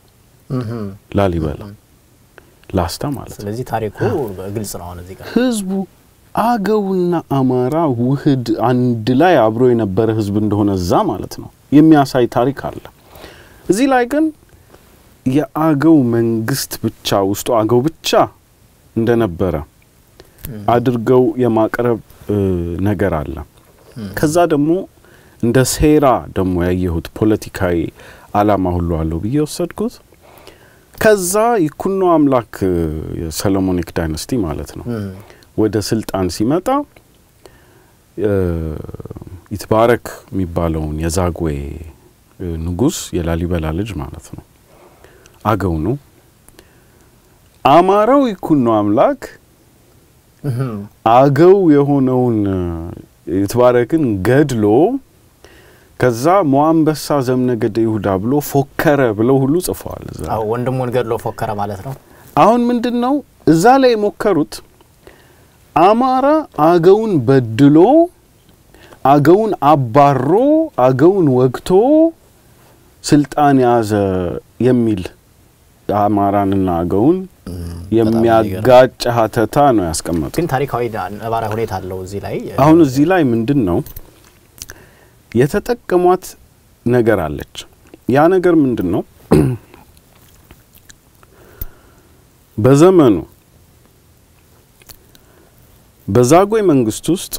ላሊበላ ላስታ ማለት ስለዚህ ታሪኩ ግልጽ ነው እዚህ ጋር ህዝቡ አገውና አማራ ውህድ አንድ ላይ አብሮ የነበረ ህዝብ እንደሆነ እዛ ማለት ነው የሚያሳይ ታሪክ አለ እዚህ ላይ ግን የአገው መንግስት ብቻ ውስጡ አገው ብቻ እንደነበረ አድርገው የማቀረብ ነገር አለ ከዛ ደግሞ እንደ ሴራ ደግሞ ያየሁት ፖለቲካዊ አላማ ሁሉ አለው በየወሰድኩት ከዛ ይኩኖ አምላክ የሰሎሞኒክ ዳይናስቲ ማለት ነው ወደ ስልጣን ሲመጣ ይትባረክ የሚባለውን የዛጉዌ ንጉስ የላሊበላ ልጅ ማለት ነው አገው ነው አማራው ይኩኖ አምላክ አገው የሆነውን ይትባረክን ገድሎ ከዛ ሞአንበሳ ዘምነገደ ይሁዳ ብሎ ፎከረ ብለው ሁሉ ጽፈዋል እዛ ወንድሙን ገድሎ ፎከረ ማለት ነው አሁን ምንድነው እዛ ላይ ሞከሩት አማራ አገውን በድሎ አገውን አባሮ አገውን ወግቶ ስልጣን ያዘ የሚል አማራንና አገውን የሚያጋጭ ሀተታ ነው ያስቀመጡት። ግን ታሪካዊ ነባራዊ ሁኔታ አለው እዚህ ላይ። አሁን እዚህ ላይ ምንድነው የተጠቀሟት ነገር አለች። ያ ነገር ምንድነው? በዘመኑ በዛጉዌ መንግስት ውስጥ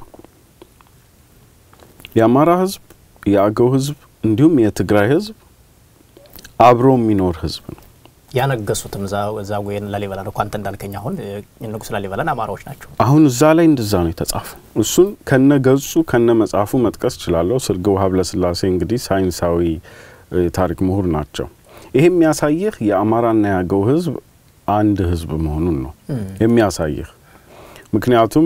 የአማራ ህዝብ፣ የአገው ህዝብ እንዲሁም የትግራይ ህዝብ አብሮ የሚኖር ህዝብ ነው። ያነገሱትም ዛጉዌን ላሊበላ ነው። ኳንተ እንዳልከኝ አሁን ንጉስ ላሊበላን አማራዎች ናቸው። አሁን እዛ ላይ እንደዛ ነው የተጻፈው። እሱን ከነገጹ ከነመጻፉ መጥቀስ ይችላል። ስርግው ሀብለ ስላሴ እንግዲህ ሳይንሳዊ ታሪክ ምሁር ናቸው። ይሄ የሚያሳየው የአማራና የአገው ህዝብ አንድ ህዝብ መሆኑን ነው የሚያሳየው። ምክንያቱም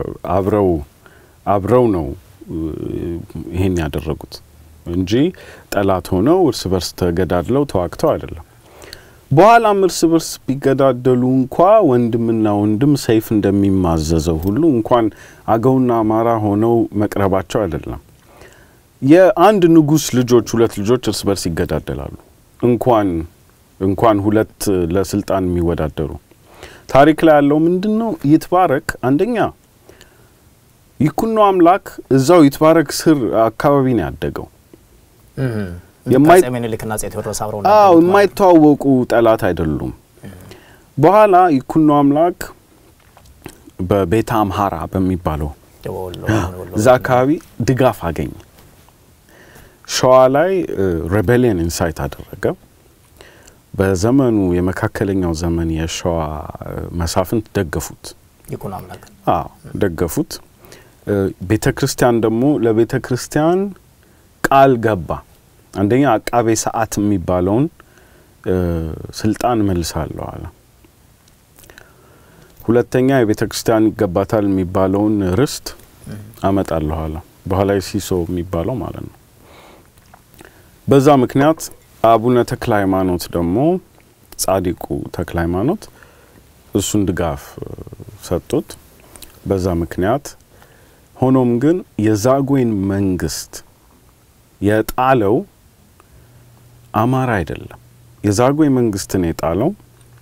አብረው ነው ይሄን ያደረጉት እንጂ ጠላት ሆነው እርስ በርስ ተገዳድለው ተዋክተው አይደለም። በኋላም እርስ በርስ ቢገዳደሉ እንኳን ወንድምና ወንድም ሰይፍ እንደሚማዘዘው ሁሉ እንኳን አገውና አማራ ሆነው መቅረባቸው አይደለም። የአንድ ንጉስ ልጆች ሁለት ልጆች እርስ በርስ ይገዳደላሉ። እንኳን ሁለት ለስልጣን የሚወዳደሩ ታሪክ ላይ ያለው ምንድነው? ይትባረክ አንደኛ ይኩኖ አምላክ እዛው ይትባረክ ስር አካባቢ ነው ያደገው። የማይተዋወቁ ጠላት አይደሉም። በኋላ ይኩኖ አምላክ በቤተ አምሃራ በሚባለው እዛ አካባቢ ድጋፍ አገኘ። ሸዋ ላይ ሬቤሊየን ኢንሳይት አደረገ። በዘመኑ የመካከለኛው ዘመን የሸዋ መሳፍንት ደገፉት። ይኩኖ አምላክ ደገፉት። ቤተክርስቲያን ደግሞ ለቤተክርስቲያን ቃል ገባ። አንደኛ አቃቤ ሰዓት የሚባለውን ስልጣን መልሳለሁ አለ። ሁለተኛ የቤተክርስቲያን ይገባታል የሚባለውን ርስት አመጣለሁ አለ። በኋላ ሲሶ የሚባለው ማለት ነው። በዛ ምክንያት አቡነ ተክለ ሃይማኖት ደግሞ ጻዲቁ ተክለ ሃይማኖት እሱን ድጋፍ ሰጡት። በዛ ምክንያት ሆኖም ግን የዛጉዌን መንግስት የጣለው አማራ አይደለም። የዛጉዌ መንግስትን የጣለው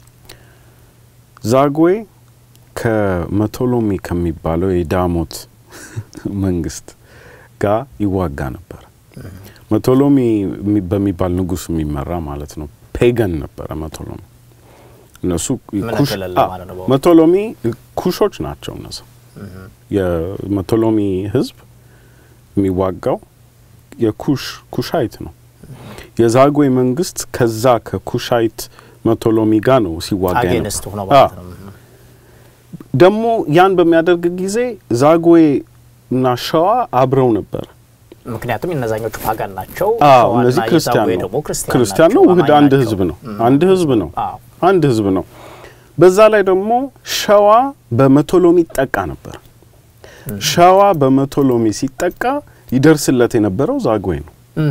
ዛጉዌ ከመቶሎሚ ከሚባለው የዳሞት መንግስት ጋር ይዋጋ ነበር። መቶሎሚ በሚባል ንጉስ የሚመራ ማለት ነው። ፔገን ነበር መቶሎሚ። እነሱ መቶሎሚ ኩሾች ናቸው። እነሱ የመቶሎሚ ህዝብ የሚዋጋው የኩሻይት ነው። የዛጉዌ መንግስት ከዛ ከኩሻይት መቶሎሚ ጋር ነው ሲዋጋ ነው። ደግሞ ያን በሚያደርግ ጊዜ ዛጉዌ እና ሸዋ አብረው ነበር። ምክንያቱም እነዛኞቹ ፓጋን ናቸው። እነዚህ ክርስቲያን ነው። ውህድ አንድ ህዝብ ነው። በዛ ላይ ደግሞ ሸዋ በመቶሎሚ ይጠቃ ነበር። ሸዋ በመቶሎሚ ሲጠቃ ይደርስለት የነበረው ዛጉዌ ነው።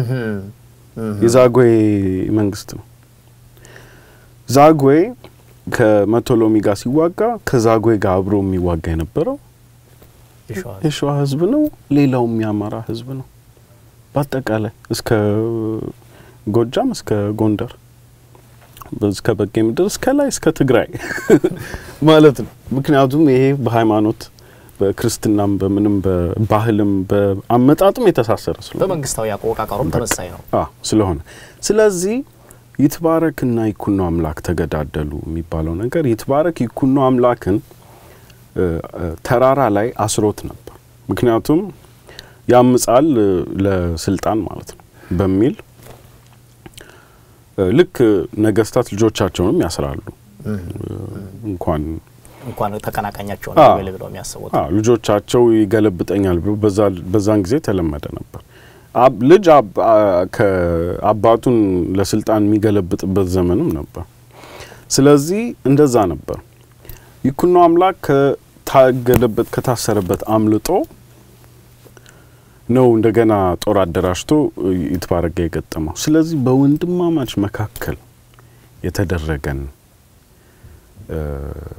የዛጉዌ መንግስት ነው። ዛጉዌ ከመቶሎሚ ጋር ሲዋጋ ከዛጉዌ ጋር አብሮ የሚዋጋ የነበረው የሸዋ ህዝብ ነው። ሌላው የአማራ ህዝብ ነው። በአጠቃላይ እስከ ጎጃም እስከ ጎንደር እስከ በጌ ምድር እስከ ላይ እስከ ትግራይ ማለት ነው። ምክንያቱም ይሄ በሃይማኖት በክርስትናም በምንም በባህልም በአመጣጥም የተሳሰረ ስለሆነ በመንግስታዊ አቆቃቀሩም ተመሳሳይ ነው ስለሆነ ስለዚህ ይትባረክና ይኩኖ አምላክ ተገዳደሉ የሚባለው ነገር ይትባረክ ይኩኖ አምላክን ተራራ ላይ አስሮት ነበር። ምክንያቱም ያምጻል ለስልጣን ማለት ነው በሚል ልክ ነገስታት ልጆቻቸውንም ያስራሉ። እንኳን ተቀናቃኛቸው ነው ብለው የሚያስቡት ልጆቻቸው ይገለብጠኛል ብሎ በዛን ጊዜ ተለመደ ነበር። ልጅ ከአባቱን ለስልጣን የሚገለብጥበት ዘመንም ነበር። ስለዚህ እንደዛ ነበር። ይኩኖ አምላክ ከታሰረበት አምልጦ ነው እንደገና ጦር አደራጅቶ ይትባረክ የገጠመው። ስለዚህ በወንድማማች መካከል የተደረገን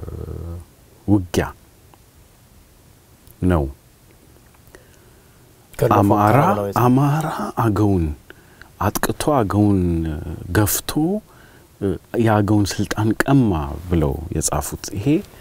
ውጊያ ነው። አማራ አገውን አጥቅቶ አገውን ገፍቶ ያገውን ስልጣን ቀማ ብለው የጻፉት ይሄ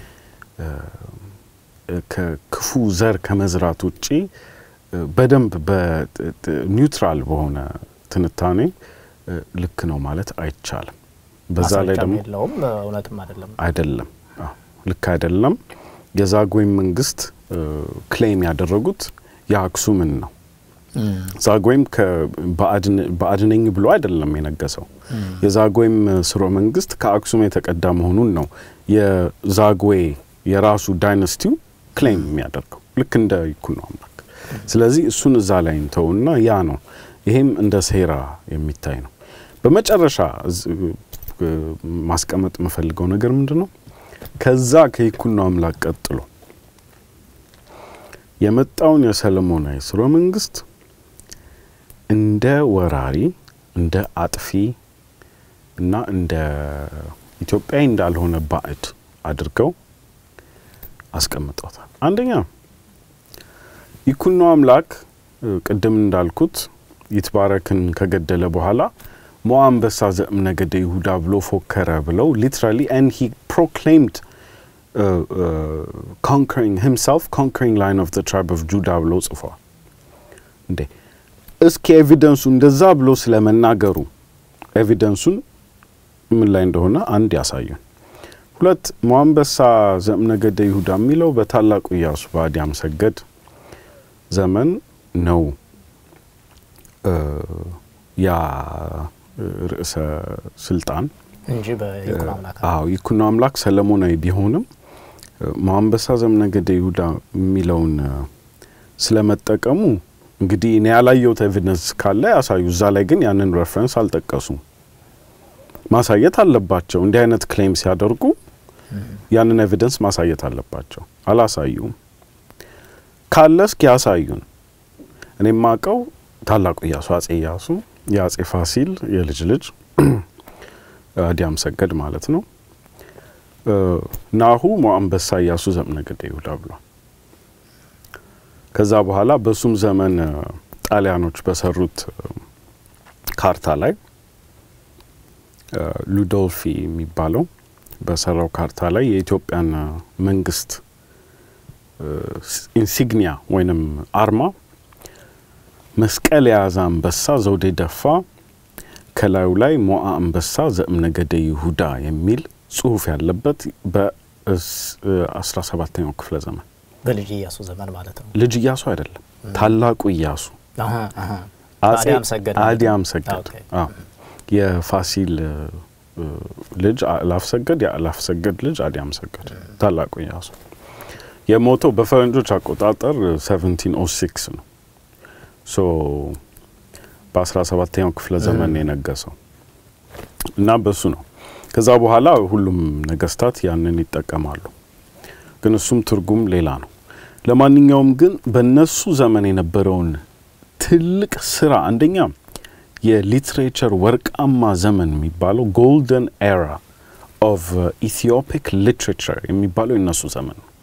ከክፉ ዘር ከመዝራት ውጪ በደንብ በኒውትራል በሆነ ትንታኔ ልክ ነው ማለት አይቻልም። በዛ ላይ ደግሞ እውነትም አይደለም ልክ አይደለም። የዛጉዌ መንግስት ክሌም ያደረጉት የአክሱምን ነው። ዛጉዌም በአድነኝ ብሎ አይደለም የነገሰው። የዛጉዌም ስርወ መንግስት ከአክሱም የተቀዳ መሆኑን ነው የዛጉዌ የራሱ ዳይናስቲው ክሌም የሚያደርገው ልክ እንደ ይኩኖ አምላክ። ስለዚህ እሱን እዛ ላይ እንተውና ያ ነው ይሄም እንደ ሴራ የሚታይ ነው። በመጨረሻ ማስቀመጥ የምፈልገው ነገር ምንድነው ከዛ ከይኩኖ አምላክ ቀጥሎ የመጣውን የሰለሞናዊ ስርወ መንግስት እንደ ወራሪ እንደ አጥፊ እና እንደ ኢትዮጵያዊ እንዳልሆነ ባዕድ አድርገው አስቀምጠውታል። አንደኛ ይኩኖ አምላክ ቅድም እንዳልኩት ይትባረክን ከገደለ በኋላ ሞአንበሳ ዘእምነገደ ይሁዳ ብሎ ፎከረ ብለው literally and he proclaimed conquering line of the tribe of Judah ብሎ ጽፏል። እንዴ እስኪ ኤቪደንሱ እንደዛ ብሎ ስለመናገሩ ኤቪደንሱን ምን ላይ እንደሆነ አንድ ያሳዩን። ሁለት ሞአንበሳ ዘእምነገደ ይሁዳ የሚለው በታላቁ ኢያሱ በአዲያም ሰገድ ዘመን ነው። ያ ርዕሰ ስልጣን እንጂ በይኩኖ አምላክ ይኩኖ አምላክ ሰለሞናዊ ቢሆንም ሞአንበሳ ዘእምነገደ ይሁዳ የሚለውን ስለመጠቀሙ እንግዲህ እኔ ያላየሁት ኤቪደንስ ካለ ያሳዩ። እዛ ላይ ግን ያንን ሬፈረንስ አልጠቀሱም። ማሳየት አለባቸው። እንዲህ አይነት ክሌም ሲያደርጉ ያንን ኤቪደንስ ማሳየት አለባቸው። አላሳዩም። ካለስ ያሳዩን። እኔ ማቀው ታላቁ ኢያሱ አጼ ኢያሱ የአጼ ፋሲል የልጅ ልጅ አዲያም ሰገድ ማለት ነው ናሁ ሞአንበሳ ኢያሱ ዘእምነገደ ይሁዳ ብሎ ከዛ በኋላ በሱም ዘመን ጣሊያኖች በሰሩት ካርታ ላይ ሉዶልፊ የሚባለው በሰራው ካርታ ላይ የኢትዮጵያን መንግስት ኢንሲግኒያ ወይንም አርማ መስቀል የያዘ አንበሳ ዘውዴ ደፋ ከላዩ ላይ ሞአንበሳ ዘእምነገደ ይሁዳ የሚል ጽሁፍ ያለበት በ17ኛው ክፍለ ዘመን በልጅ ኢያሱ ዘመን ማለት ነው። ልጅ ኢያሱ አይደለም ታላቁ ኢያሱ አዲያም ሰገድ የፋሲል ልጅ አላፍሰገድ ያላፍሰገድ ልጅ አዲያም ሰገድ ታላቁ ኢያሱ የሞተው በፈረንጆች አቆጣጠር 1706 ነው። ሶ በ17ኛው ክፍለ ዘመን የነገሰው እና በሱ ነው። ከዛ በኋላ ሁሉም ነገስታት ያንን ይጠቀማሉ። ግን እሱም ትርጉም ሌላ ነው። ለማንኛውም ግን በነሱ ዘመን የነበረውን ትልቅ ስራ አንደኛ የሊትሬቸር ወርቃማ ዘመን የሚባለው ጎልደን ኤራ ኦፍ ኢትዮጵክ ሊትሬቸር የሚባለው የነሱ ዘመን ነው።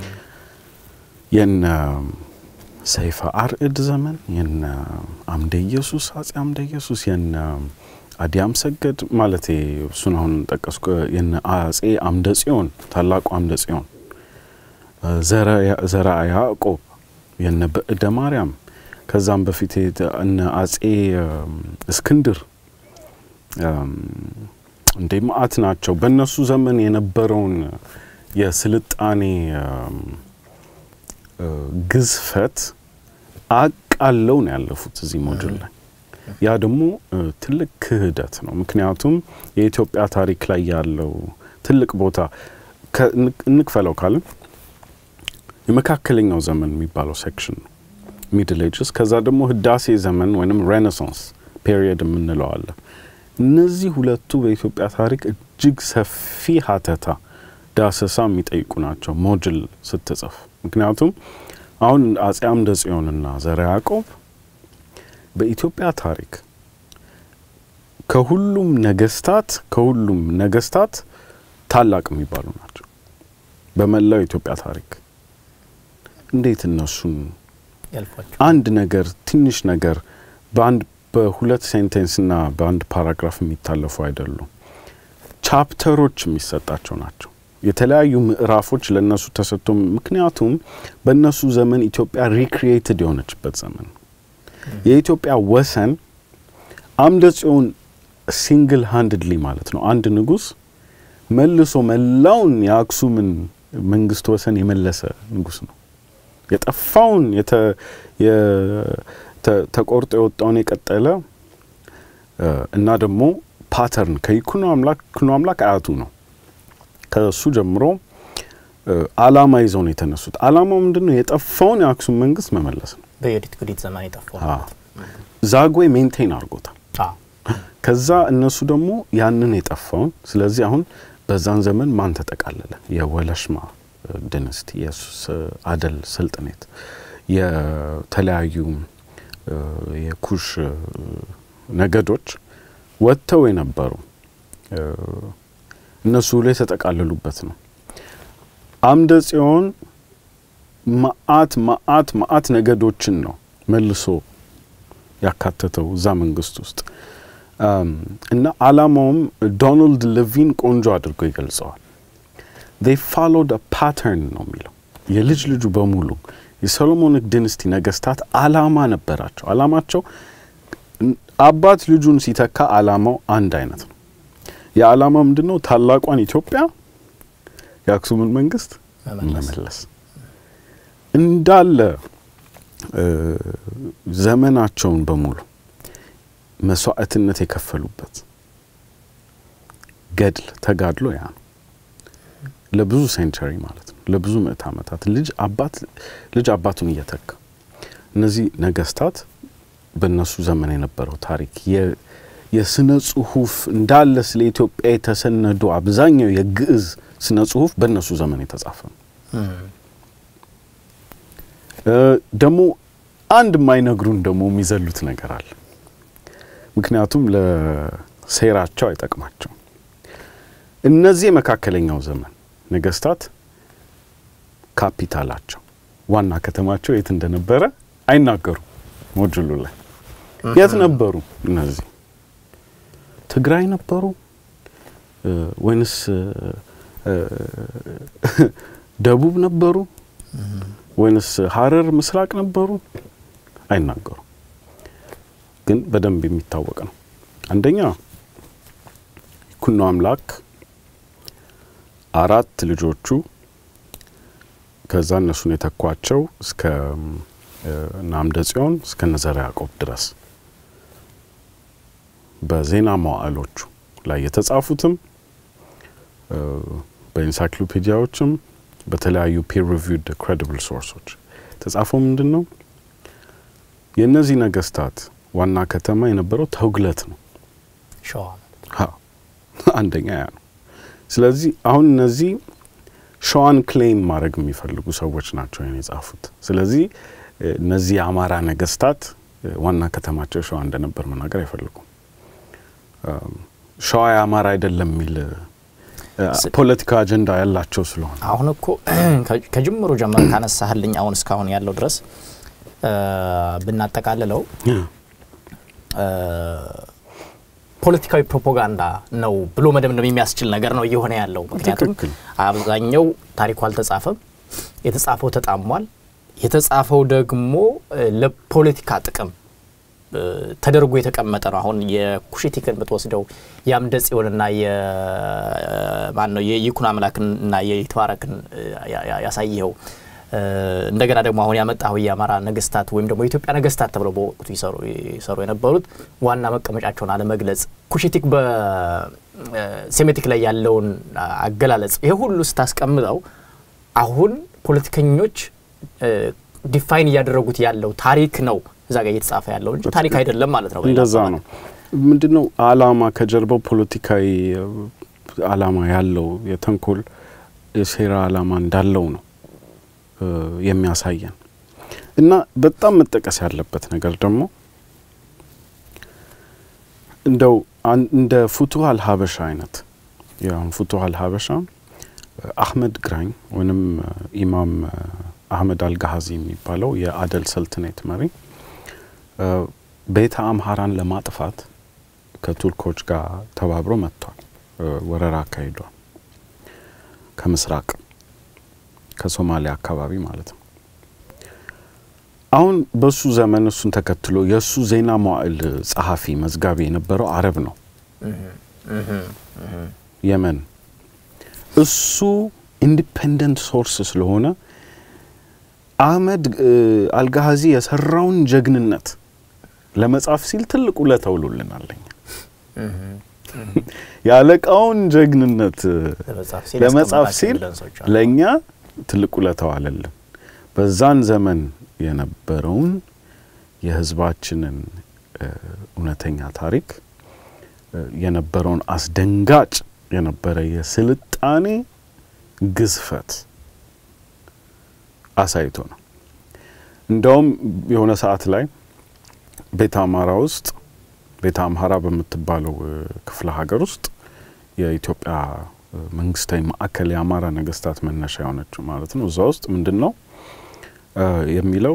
የነ ሰይፈ አርዕድ ዘመን የነ አምደ ኢየሱስ አጼ አምደ ኢየሱስ የነ አዲያም ሰገድ ማለት እሱን አሁን ተጠቀስኩ የነ አጼ አምደ ጽዮን ታላቁ አምደ ጽዮን ዘራ ያዕቆብ የነ በእደ ማርያም ከዛም በፊት እነ አጼ እስክንድር እንደማአት ናቸው። በእነሱ ዘመን የነበረውን የስልጣኔ ግዝፈት አቃለው ነው ያለፉት እዚህ ሞጁል ላይ። ያ ደግሞ ትልቅ ክህደት ነው። ምክንያቱም የኢትዮጵያ ታሪክ ላይ ያለው ትልቅ ቦታ እንክፈለው ካልን የመካከለኛው ዘመን የሚባለው ሴክሽን ነው ሚድል ኤጅስ። ከዛ ደግሞ ህዳሴ ዘመን ወይንም ሬኔሳንስ ፔሪየድ የምንለው አለ። እነዚህ ሁለቱ በኢትዮጵያ ታሪክ እጅግ ሰፊ ሀተታ ዳሰሳ የሚጠይቁ ናቸው ሞጁል ስትጽፍ። ምክንያቱም አሁን አጼ አምደ ጽዮንና ዘራ ያዕቆብ በኢትዮጵያ ታሪክ ከሁሉም ነገስታት ታላቅ የሚባሉ ናቸው በመላው ኢትዮጵያ ታሪክ። እንዴት እነሱን አንድ ነገር ትንሽ ነገር በአንድ በሁለት ሴንቴንስና በአንድ ፓራግራፍ የሚታለፉ አይደሉም ቻፕተሮች የሚሰጣቸው ናቸው የተለያዩ ምዕራፎች ለነሱ ተሰጥቶ ምክንያቱም በእነሱ ዘመን ኢትዮጵያ ሪክሪኤትድ የሆነችበት ዘመን የኢትዮጵያ ወሰን አምደ ጽዮን ሲንግል ሃንድድሊ ማለት ነው አንድ ንጉስ መልሶ መላውን የአክሱምን መንግስት ወሰን የመለሰ ንጉስ ነው የጠፋውን ተቆርጦ የወጣውን የቀጠለ እና ደግሞ ፓተርን ከይኩኖ አምላክ አያቱ ነው ከሱ ጀምሮ አላማ ይዘው ነው የተነሱት አላማው ምንድነው የጠፋውን የአክሱም መንግስት መመለስ ነው በየዲት ጉዲት ዘመን የጠፋው ዛግዌ ሜንቴን አድርጎታል ከዛ እነሱ ደግሞ ያንን የጠፋውን ስለዚህ አሁን በዛን ዘመን ማን ተጠቃለለ የወለሽማ ዲናስቲ የሱስ አደል ስልጣኔት የተለያዩ የኩሽ ነገዶች ወጥተው የነበሩ እነሱ ላይ ተጠቃለሉበት ነው አምደ ጽዮን ማአት ነገዶችን ነው መልሶ ያካተተው ዛ መንግስት ውስጥ እና አላማውም ዶናልድ ሌቪን ቆንጆ አድርጎ ይገልጸዋል they followed a pattern ነው የሚለው የልጅ ልጁ በሙሉ የሶሎሞኒክ ዲናስቲ ነገስታት አላማ ነበራቸው አላማቸው አባት ልጁን ሲተካ አላማው አንድ አይነት ነው የአላማው ምንድነው ታላቋን ኢትዮጵያ የአክሱምን መንግስት መመለስ እንዳለ ዘመናቸውን በሙሉ መስዋዕትነት የከፈሉበት ገድል ተጋድሎ ያ ነው ለብዙ ሴንቸሪ ማለት ነው ለብዙ ምዕተ ዓመታት ልጅ አባቱን እየተካ እነዚህ ነገስታት በእነሱ ዘመን የነበረው ታሪክ የስነ ጽሁፍ እንዳለ ስለ ኢትዮጵያ የተሰነዱ አብዛኛው የግዕዝ ስነ ጽሁፍ በእነሱ ዘመን የተጻፈ ነው ደሞ አንድ ማይነግሩን ደሞ የሚዘሉት ነገር አለ ምክንያቱም ለሴራቸው አይጠቅማቸው እነዚህ መካከለኛው ዘመን ነገስታት ካፒታላቸው ዋና ከተማቸው የት እንደነበረ አይናገሩ ሞጁሉ ላይ የት ነበሩ እነዚህ ትግራይ ነበሩ ወይንስ ደቡብ ነበሩ ወይንስ ሐረር ምስራቅ ነበሩ አይናገሩ ግን በደንብ የሚታወቅ ነው አንደኛ ይኩኖ አምላክ አራት ልጆቹ ከዛ እነሱን የተኳቸው እስከ አምደ ጽዮን እስከ ነዘረ ያዕቆብ ድረስ በዜና መዋዕሎቹ ላይ የተጻፉትም በኢንሳይክሎፒዲያዎችም በተለያዩ peer reviewed credible sources ተጻፈው ምንድነው የነዚህ ነገስታት ዋና ከተማ የነበረው ተውግለት ነው ሸዋ አንደኛ ያ ነው ስለዚህ አሁን እነዚህ ሸዋን ክሌም ማድረግ የሚፈልጉ ሰዎች ናቸው የጻፉት ስለዚህ እነዚህ አማራ ነገስታት ዋና ከተማቸው ሸዋ እንደነበር መናገር አይፈልጉም ሸዋ አማራ አይደለም ሚል ፖለቲካ አጀንዳ ያላቸው ስለሆነ አሁን እኮ ከጅምሩ ጀምሮ ካነሳህልኝ አሁን እስካሁን ያለው ድረስ ብናጠቃልለው ፖለቲካዊ ፕሮፓጋንዳ ነው ብሎ መደምደም የሚያስችል ነገር ነው እየሆነ ያለው ምክንያቱም አብዛኛው ታሪኩ አልተጻፈም የተጻፈው ተጣሟል የተጻፈው ደግሞ ለፖለቲካ ጥቅም ተደርጎ የተቀመጠ ነው አሁን የኩሽቲክን በተወስደው ያምደ ጽዮንና የማን ነው የይኩኖ አምላክና የይትባረክን ያሳየው እንደገና ደግሞ አሁን ያመጣው የአማራ ነገስታት ወይም ደግሞ የኢትዮጵያ ነገስታት ተብለው በወቅቱ ይሰሩ የነበሩት ዋና መቀመጫቸውን አለመግለጽ ኩሽቲክ በሴሜቲክ ላይ ያለውን አገላለጽ ይሄ ሁሉ ስታስቀምጠው አሁን ፖለቲከኞች ዲፋይን ያደረጉት ያለው ታሪክ ነው እዛ ጋር እየተጻፈ ያለው እንጂ ታሪክ አይደለም ማለት ነው እንደዛ ነው ምንድነው አላማ ከጀርባው ፖለቲካዊ አላማ ያለው የተንኮል የሴራ አላማ እንዳለው ነው የሚያሳየን እና በጣም መጠቀስ ያለበት ነገር ደግሞ እንደው እንደ ፉቱህ አልሐበሻ አይነት ያን ፉቱህ አልሐበሻ አህመድ ግራኝ ወንም ኢማም አህመድ አልጋሃዚ የሚባለው የአደል ሰልጥኔት መሪ ቤተ አምሃራን ለማጥፋት ከቱርኮች ጋር ተባብሮ መጥቷል። ወረራ አካሂዷል። ከምስራቅ ከሶማሊያ አካባቢ ማለት ነው። አሁን በሱ ዘመን እሱን ተከትሎ የሱ ዜና መዋዕል ጸሐፊ መዝጋቢ የነበረው አረብ ነው። የመን እሱ ኢንዲፔንደንት ሶርስ ስለሆነ አህመድ አልጋሃዚ የሰራውን ጀግንነት ለመጻፍ ሲል ትልቅ ውለታ ውሎልናል። ያለቃውን ጀግንነት ለመጻፍ ሲል ለኛ ትልቅ ውለታ ዋለልን። በዛን ዘመን የነበረውን የህዝባችንን እውነተኛ ታሪክ የነበረውን አስደንጋጭ የነበረ የስልጣኔ ግዝፈት አሳይቶ ነው። እንደውም የሆነ ሰዓት ላይ ቤተ አምሃራ በምትባለው ክፍለ ሀገር ውስጥ የኢትዮጵያ መንግስታዊ ማዕከል የአማራ ነገስታት መነሻ የሆነችው ማለት ነው። እዛ ውስጥ ምንድነው የሚለው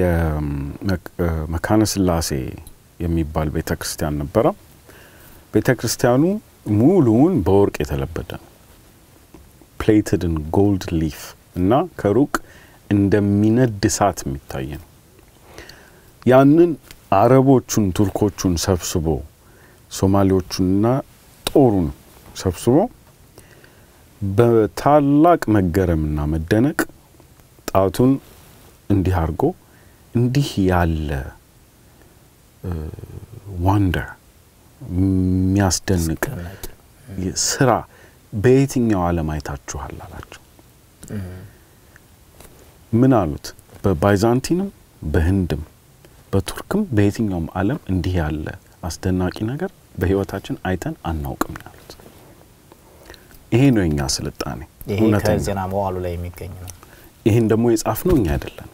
የመካነ ስላሴ የሚባል ቤተክርስቲያን ነበረ። ቤተክርስቲያኑ ሙሉውን በወርቅ የተለበደ ነው። plated in gold leaf እና ከሩቅ እንደሚነድ እሳት የሚታይ ነው። ያንን አረቦቹን ቱርኮቹን ሰብስቦ ሶማሌዎቹንና ጦሩን ሰብስቦ በታላቅ መገረምና መደነቅ ጣቱን እንዲህ አርጎ እንዲህ ያለ ዋንደር የሚያስደንቅ ስራ በየትኛው ዓለም አይታችኋል አላቸው። ምን አሉት? በባይዛንቲንም በህንድም በቱርክም በየትኛውም ዓለም እንዲህ ያለ አስደናቂ ነገር በህይወታችን አይተን አናውቅም አሉት። ይሄ ነው የኛ ስልጣኔ። ይሄ ከዜና መዋዕሉ ላይ የሚገኝ ነው። ይሄን ደግሞ የጻፍነው እኛ አይደለም።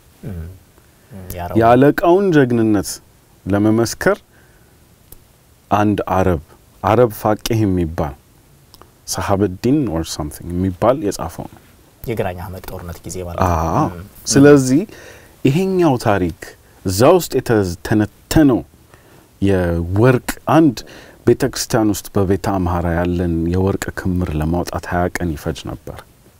ያለቃውን ጀግንነት ለመመስከር አንድ አረብ ፋቂህ የሚባል ሰሃበዲን or something የሚባል የጻፈው ነው። የግራኝ አህመድ ጦርነት ጊዜ ማለት ነው። ስለዚህ ይሄኛው ታሪክ እዛ ውስጥ የተነተነው የወርቅ አንድ ቤተክርስቲያን ውስጥ በቤተ አምሃራ ያለን የወርቅ ክምር ለማውጣት 20 ቀን ይፈጅ ነበር።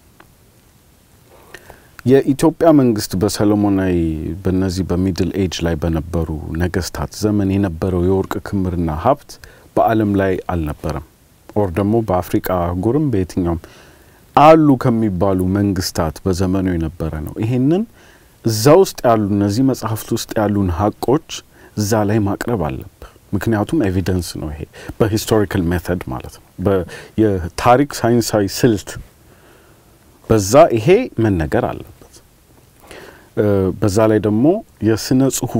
የኢትዮጵያ መንግስት በሰሎሞናዊ በነዚህ በሚድል ኤጅ ላይ በነበሩ ነገስታት ዘመን የነበረው የወርቅ ክምርና ሀብት በአለም ላይ አልነበረም። ኦር ደግሞ በአፍሪካ ጉርም በየትኛውም አሉ ከሚባሉ መንግስታት በዘመኑ የነበረ ነው። ይሄንን እዛ ውስጥ ያሉ እነዚህ መጽሐፍት ውስጥ ያሉን ሀቆች እዛ ላይ ማቅረብ አለበት። ምክንያቱም ኤቪደንስ ነው። ይሄ በሂስቶሪካል ሜተድ ማለት ነው። የታሪክ ሳይንሳዊ ስልት በዛ ይሄ መነገር አለበት። በዛ ላይ ደግሞ የስነ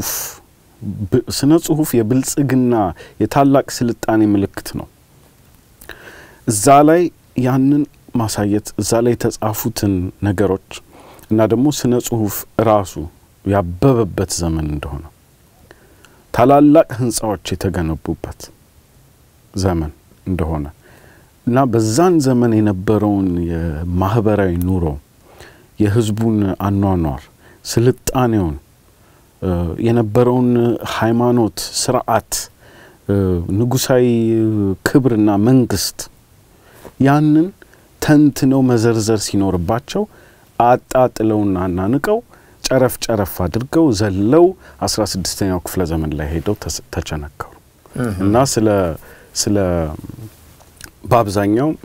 ጽሁፍ የብልጽግና የታላቅ ስልጣኔ ምልክት ነው። እዛ ላይ ያንን ማሳየት እዛ ላይ የተጻፉትን ነገሮች እና ደግሞ ስነ ጽሁፍ ራሱ ያበበበት ዘመን እንደሆነ ታላላቅ ህንጻዎች የተገነቡበት ዘመን እንደሆነ እና በዛን ዘመን የነበረውን የማህበራዊ ኑሮ የህዝቡን አኗኗር ስልጣኔውን የነበረውን ሃይማኖት ስርዓት ንጉሳዊ ክብርና መንግስት ያንን ተንትነው መዘርዘር ሲኖርባቸው አጣጥለውና ናንቀው ጨረፍ አድርገው ዘለው 16ኛው ክፍለ ዘመን ላይ ሄደው ተቸነከሩ እና ስለ በአብዛኛው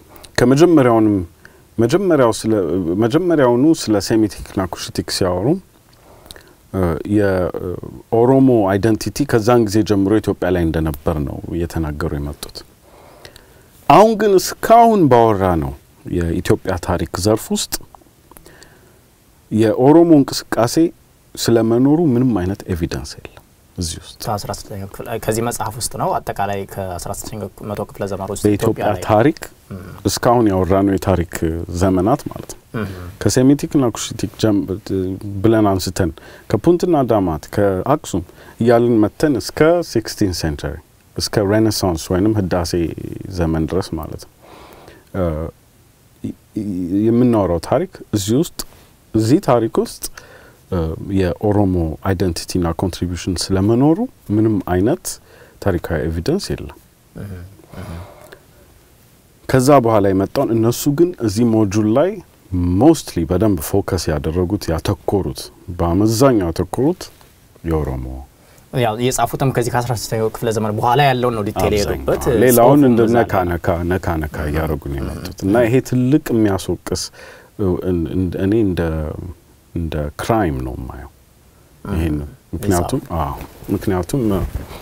መጀመሪያውኑ ስለ ሴሚቲክና ኩሽቲክ ሲያወሩ የኦሮሞ አይደንቲቲ ከዛን ጊዜ ጀምሮ ኢትዮጵያ ላይ እንደነበር ነው እየተናገሩ የመጡት። አሁን ግን እስካሁን ባወራ ነው የኢትዮጵያ ታሪክ ዘርፍ ውስጥ የኦሮሞ እንቅስቃሴ ስለመኖሩ ምንም አይነት ኤቪደንስ የለም። እዚህ ውስጥ 16ኛው ክፍለ ከዚህ መጽሐፍ ውስጥ ነው አጠቃላይ ከ16ኛው መቶ ክፍለ ዘመን ውስጥ በኢትዮጵያ ታሪክ እስካሁን ያወራነው የታሪክ ዘመናት ማለት ነው። ከሴሚቲክና ኩሽቲክ ብለን አንስተን ከፑንትና ዳማት ከአክሱም ያልን መተን እስከ 16th century እስከ ሬኔሳንስ ወይንም ህዳሴ ዘመን ድረስ ማለት ነው የምናወራው ታሪክ እዚህ ታሪክ ውስጥ የኦሮሞ አይደንቲቲና ኮንትሪቢዩሽን ስለመኖሩ ምንም አይነት ታሪካዊ ኤቪደንስ የለም። ከዛ በኋላ የመጣው እነሱ ግን እዚህ ሞጁል ላይ ሞስትሊ በደንብ ፎከስ ያደረጉት ያተኮሩት በአመዛኛው ያተኮሩት የኦሮሞ ያው የጻፉትም ከዚህ ከ16ኛው ክፍለ ዘመን በኋላ ያለው ነው ዲቴል የሄዱበት ሌላውን እንደ ነካ ያረጉ ነው የመጡት እና ይሄ ትልቅ የሚያስወቅስ እኔ እንደ ክራይም ነው ማየው ይሄን ምክንያቱም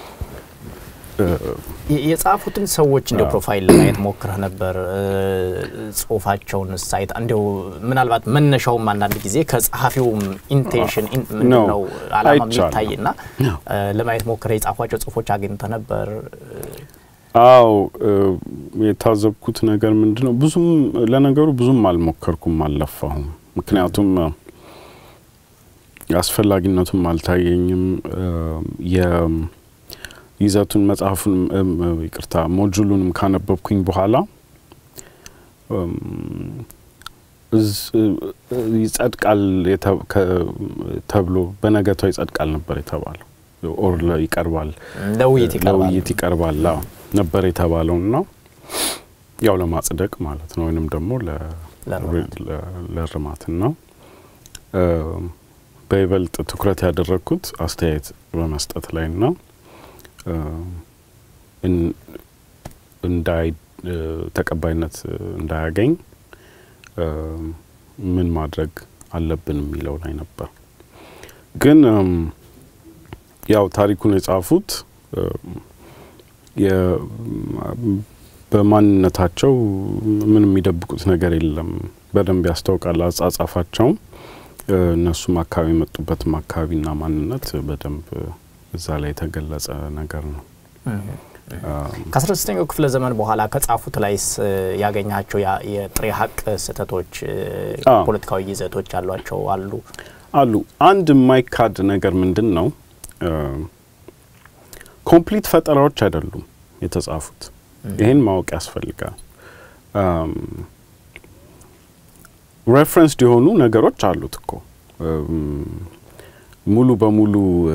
የጻፉትን ሰዎች እንደ ፕሮፋይል ለማየት ሞክረህ ነበር ጽሁፋቸውን ሳይት እንደው ምናልባት መነሻው አንዳንድ ጊዜ ከጸሐፊውም ኢንቴንሽን ምንድነው አላማ የሚታይና ለማየት ሞክረህ የጻፏቸው ጽሁፎች አግኝተህ ነበር? አው የታዘብኩት ነገር ምንድነው ብዙም አልሞከርኩም አልለፋሁም ምክንያቱም ያስፈልግነቱም አልታየኝም ይዘቱን መጽሐፉን ይቅርታ ሞጁሉንም ካነበብኩኝ በኋላ ይጸድቃል ተብሎ በነገታው ይጸድቃል ነበር የተባለው ኦር ይቀርባል ለውይይት ይቀርባል ነበር የተባለውና ያው ለማጽደቅ ማለት ነው ወይንም ደግሞ ለርማትና በይበልጥ ትኩረት ያደረኩት አስተያየት በመስጠት ላይና እንዳይ ተቀባይነት እንዳያገኝ ምን ማድረግ አለብን የሚለው ላይ ነበር ግን ያው ታሪኩን የጻፉት በማንነታቸው ምንም የሚደብቁት ነገር የለም በደንብ ያስተውቃል አጻጻፋቸው እነሱም አካባቢ መጡበት አካባቢና ማንነት በደንብ እዛ ላይ ተገለጸ ነገር ነው ከ16ኛው ክፍለ ዘመን በኋላ ከጻፉት ላይስ ያገኛቸው የጥሬ ሀቅ ስተቶች ፖለቲካዊ ይዘቶች አሉ አንድ ማይካድ ነገር ምንድነው ኮምፕሊት ፈጠራዎች አይደሉም የተጻፉት ይሄን ማወቅ ያስፈልጋል ሬፈረንስ የሆኑ ነገሮች አሉት እኮ ሙሉ በሙሉ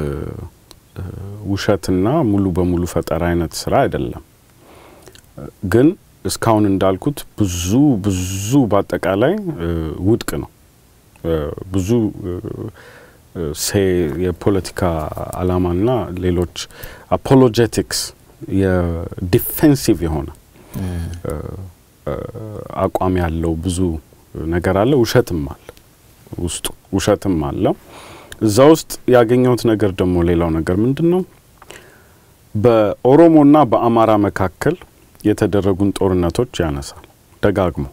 ውሸትና ሙሉ በሙሉ ፈጠራ አይነት ስራ አይደለም ግን እስካሁን እንዳልኩት ብዙ በአጠቃላይ ውድቅ ነው ብዙ የፖለቲካ አላማና ሌሎች አፖሎጀቲክስ የዲፌንሲቭ የሆነ አቋም ያለው ብዙ ነገር አለ ውሸትም አለ እዛ ውስጥ ያገኘሁት ነገር ደግሞ ሌላው ነገር ምንድነው በኦሮሞና በአማራ መካከል የተደረጉን ጦርነቶች ያነሳል ደጋግሞ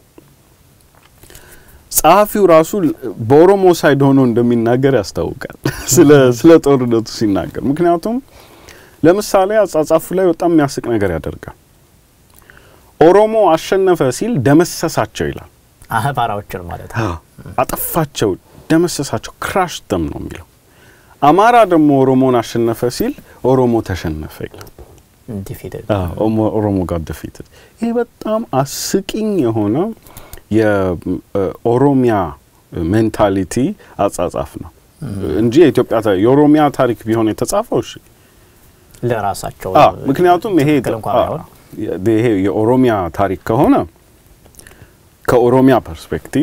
ጸሐፊው ራሱ በኦሮሞ ሳይድ ሆኖ እንደሚናገር ያስታውቃል ስለ ጦርነቱ ሲናገር ምክንያቱም ለምሳሌ አጻጻፉ ላይ በጣም የሚያስቅ ነገር ያደርጋል ኦሮሞ አሸነፈ ሲል ደመሰሳቸው ይላል አህባራዎችን ማለት አጠፋቸው ደመሰሳቸው ክራሽ ደም ነው የሚለው አማራ ደግሞ ኦሮሞን አሸነፈ ሲል ኦሮሞ ተሸነፈ ይላል ዲፊትድ ኦሮሞ ጋር ዲፊትድ ይሄ በጣም አስቂኝ የሆነ የኦሮሚያ ሜንታሊቲ አጻጻፍ ነው እንጂ የኦሮሚያ ታሪክ ቢሆን የተጻፈው እሺ ለራሳቸው ምክንያቱም ይሄ የኦሮሚያ ታሪክ ከሆነ ከኦሮሚያ ፐርስፔክቲቭ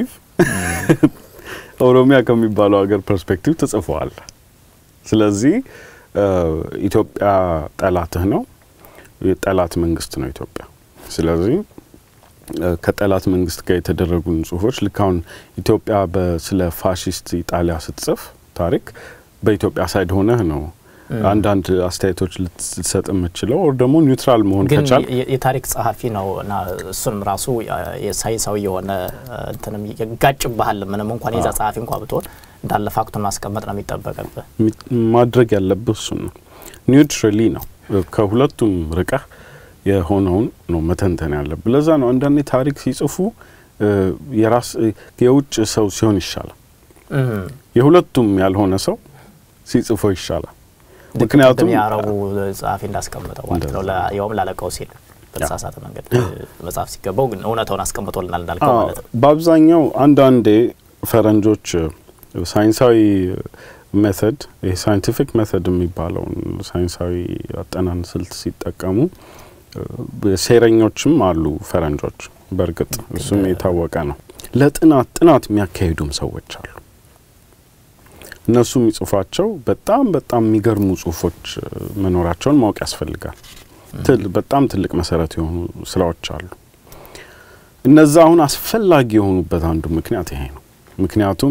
ኦሮሚያ ከሚባለው ሀገር ፐርስፔክቲቭ ተጽፏል ስለዚህ ኢትዮጵያ ጠላትህ ነው የጠላት መንግስት ነው ኢትዮጵያ ስለዚህ ከጠላት መንግስት ጋር የተደረጉን ጽሁፎች ልካውን ኢትዮጵያ ስለ ፋሺስት ኢጣሊያ ስትጽፍ ታሪክ በኢትዮጵያ ሳይድ ሆነህ ነው አንዳንድ አስተያየቶች ልትሰጥ የምትችለው or ደግሞ ኒውትራል መሆን ከቻል የታሪክ ጸሐፊ ነውና እሱንም ራሱ የሳይንሳዊ የሆነ እንትንም ይጋጭባል ምንም እንኳን የዛ ጸሐፊ እንኳን ብትሆን እንዳለ ፋክቱን ማስቀመጥ ነው የሚጠበቅበት ማድረግ ያለበት እሱ ነው ኒውትራሊ ነው ከሁለቱም ርቀህ የሆነውን ነው መተንተን ያለበት ለዛ ነው አንዳንዴ ታሪክ ሲጽፉ የራስ የውጭ ሰው ሲሆን ይሻላል የሁለቱም ያልሆነ ሰው ሲጽፎ ይሻላል ምክንያቱም ያረቡ ጻፊ እንዳስቀመጠው ማለት ነው ያውም ላለቀው ሲል በተሳሳተ መንገድ መጻፍ ሲገባው ግን እውነታውን አስቀምጦልናል እንዳልከው ማለት ነው በአብዛኛው አንዳንዴ ፈረንጆች ሳይንሳዊ ሜተድ ሳይንቲፊክ ሜተድ የሚባለው ሳይንሳዊ አጠናን ስልት ሲጠቀሙ ሴረኞችም አሉ ፈረንጆች በርግጥ እሱም የታወቀ ነው ለጥናት የሚያካሂዱም ሰዎች አሉ እነሱ የሚጽፏቸው በጣም የሚገርሙ ጽሁፎች መኖራቸውን ማወቅ ያስፈልጋል በጣም ትልቅ መሰረት የሆኑ ስራዎች አሉ እነዛ አሁን አስፈላጊ የሆኑበት አንዱ ምክንያት ይሄ ነው ምክንያቱም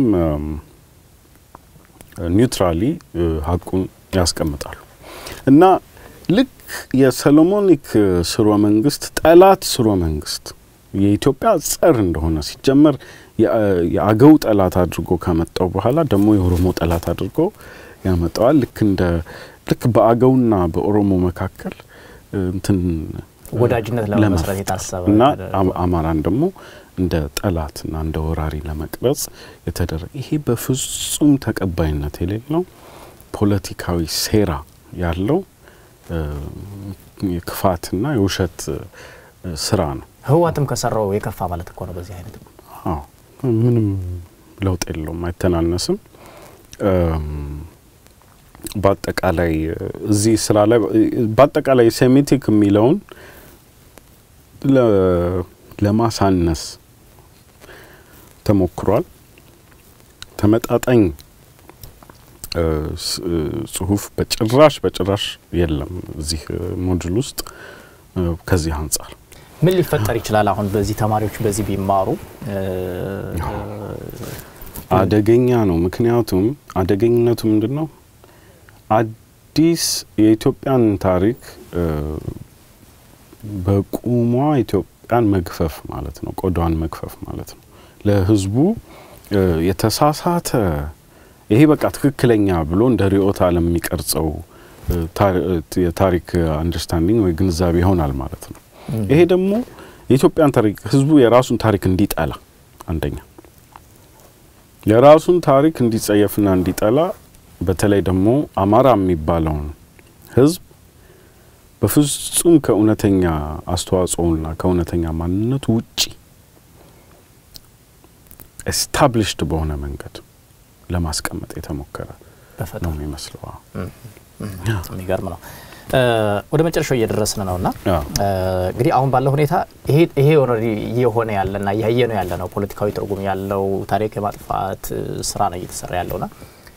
ኒውትራሊ ሀቁን ያስቀምጣሉ እና ልክ የሰሎሞኒክ ስርወ መንግስት ጠላት ስርወ መንግስት የኢትዮጵያ ጸር እንደሆነ ሲጀመር የአገው ጠላት አድርጎ ከመጣው በኋላ ደግሞ የኦሮሞ ጠላት አድርጎ ያመጣዋል ልክ በአገውና በኦሮሞ መካከል እንትን ወዳጅነት ለመስራት የታሰበ እና አማራን ደግሞ እንደ ጠላትና እንደ ወራሪ ለመቅረጽ የተደረገ ይሄ በፍጹም ተቀባይነት የሌለው ፖለቲካዊ ሴራ ያለው የክፋትና የውሸት ስራ ነው ህዋትም ከሰራው የከፋ ማለት እኮ ነው በዚህ አይነት ምንም ለውጥ የለውም አይተናነስም በአጠቃላይ እዚህ ስራ ላይ በአጠቃላይ ሴሚቲክ የሚለውን ለማሳነስ ተሞክሯል ተመጣጣኝ ጽሁፍ በጭራሽ የለም እዚህ ሞጁል ውስጥ ከዚህ አንፃር ምን ሊፈጠር ይችላል አሁን በዚህ ተማሪዎች በዚህ ቢማሩ አደገኛ ነው ምክንያቱም አደገኝነቱ ምንድነው አዲስ የኢትዮጵያን ታሪክ በቁሟ ኢትዮጵያን መግፈፍ ማለት ነው ቆዳዋን መግፈፍ ማለት ነው ለህዝቡ የተሳሳተ ይሄ በቃ ትክክለኛ ብሎ እንደ ሪዮት ዓለም የሚቀርጸው የታሪክ አንደርስታንዲንግ ወይ ግንዛቤ ይሆናል ማለት ነው ይሄ ደግሞ የኢትዮጵያን ታሪክ ህዝቡ የራሱን ታሪክ እንዲጠላ አንደኛ የራሱን ታሪክ እንዲጸየፍና እንዲጠላ በተለይ ደግሞ አማራ የሚባለው ህዝብ በፍጹም ከእውነተኛ አስተዋጽኦና ከእውነተኛ ማንነቱ ውጪ established በሆነ መንገድ ለማስቀመጥ የተሞከረ ነው የሚመስለው የሚገርም ነው ወደ መጨረሻው እየደረስን ነውና እንግዲህ አሁን ባለው ሁኔታ ይሄ ኦሬዲ የሆነ ያለና ያየነው ያለነው ፖለቲካዊ ትርጉም ያለው ታሪክ የማጥፋት ስራ ነው እየተሰራ ያለውና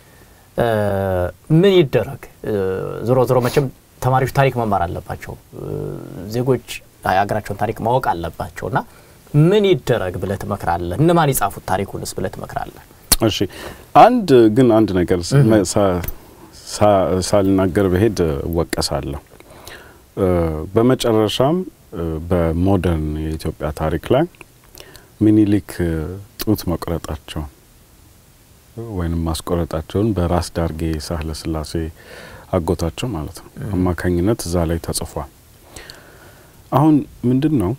ምን ይደረግ ዞሮ መቼም ተማሪዎች ታሪክ መማር አለባቸው ዜጎች ሀገራቸውን ታሪክ ማወቅ አለባቸውና ምን ይደረግ ብለህ ትመክራለህ እነማን ይጻፉት ታሪኩንስ ብለህ ትመክራለህ እሺ አንድ ነገር ሳልናገር በሄድ ወቀሳለሁ በመጨረሻም በሞደርን የኢትዮጵያ ታሪክ ላይ ሚኒሊክ ጡት መቁረጣቸው ወይንም ማስቆረጣቸውን በራስ ዳርጌ ሳህለ ስላሴ አጎታቸው ማለት ነው አማካኝነት እዛ ላይ ተጽፏል አሁን ምንድነው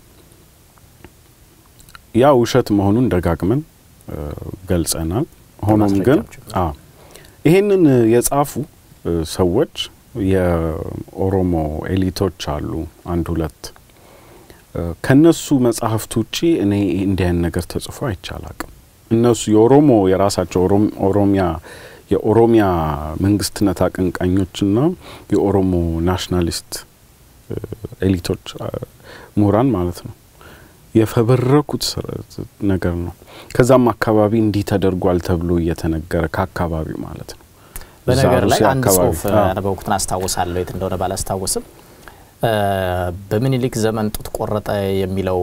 ያ ውሸት መሆኑን ደጋግመን ገልጸናል ሆኖም ግን ይሄንን የጻፉ ሰዎች የኦሮሞ ኤሊቶች አሉ አንድ ሁለት ከነሱ መጽሐፍት ውጪ እኔ እንዲያን ነገር ተጽፎ አይቻላቅም እነሱ የኦሮሞ የራሳቸው የኦሮሚያ መንግስትነት አቀንቃኞችና የኦሮሞ ናሽናሊስት ኤሊቶች ምሁራን ማለት ነው የፈበረኩት ነገር ነው ከዛም አካባቢ እንዲ ተደርጓል ተብሎ እየተነገረ ከአካባቢ ማለት ነው በነገር ላይ አንድ ጽሁፍ አነበብኩትን አስታውሳለሁ የት እንደሆነ ባላስታውስም በሚኒሊክ ዘመን ጡት ቆረጠ የሚለው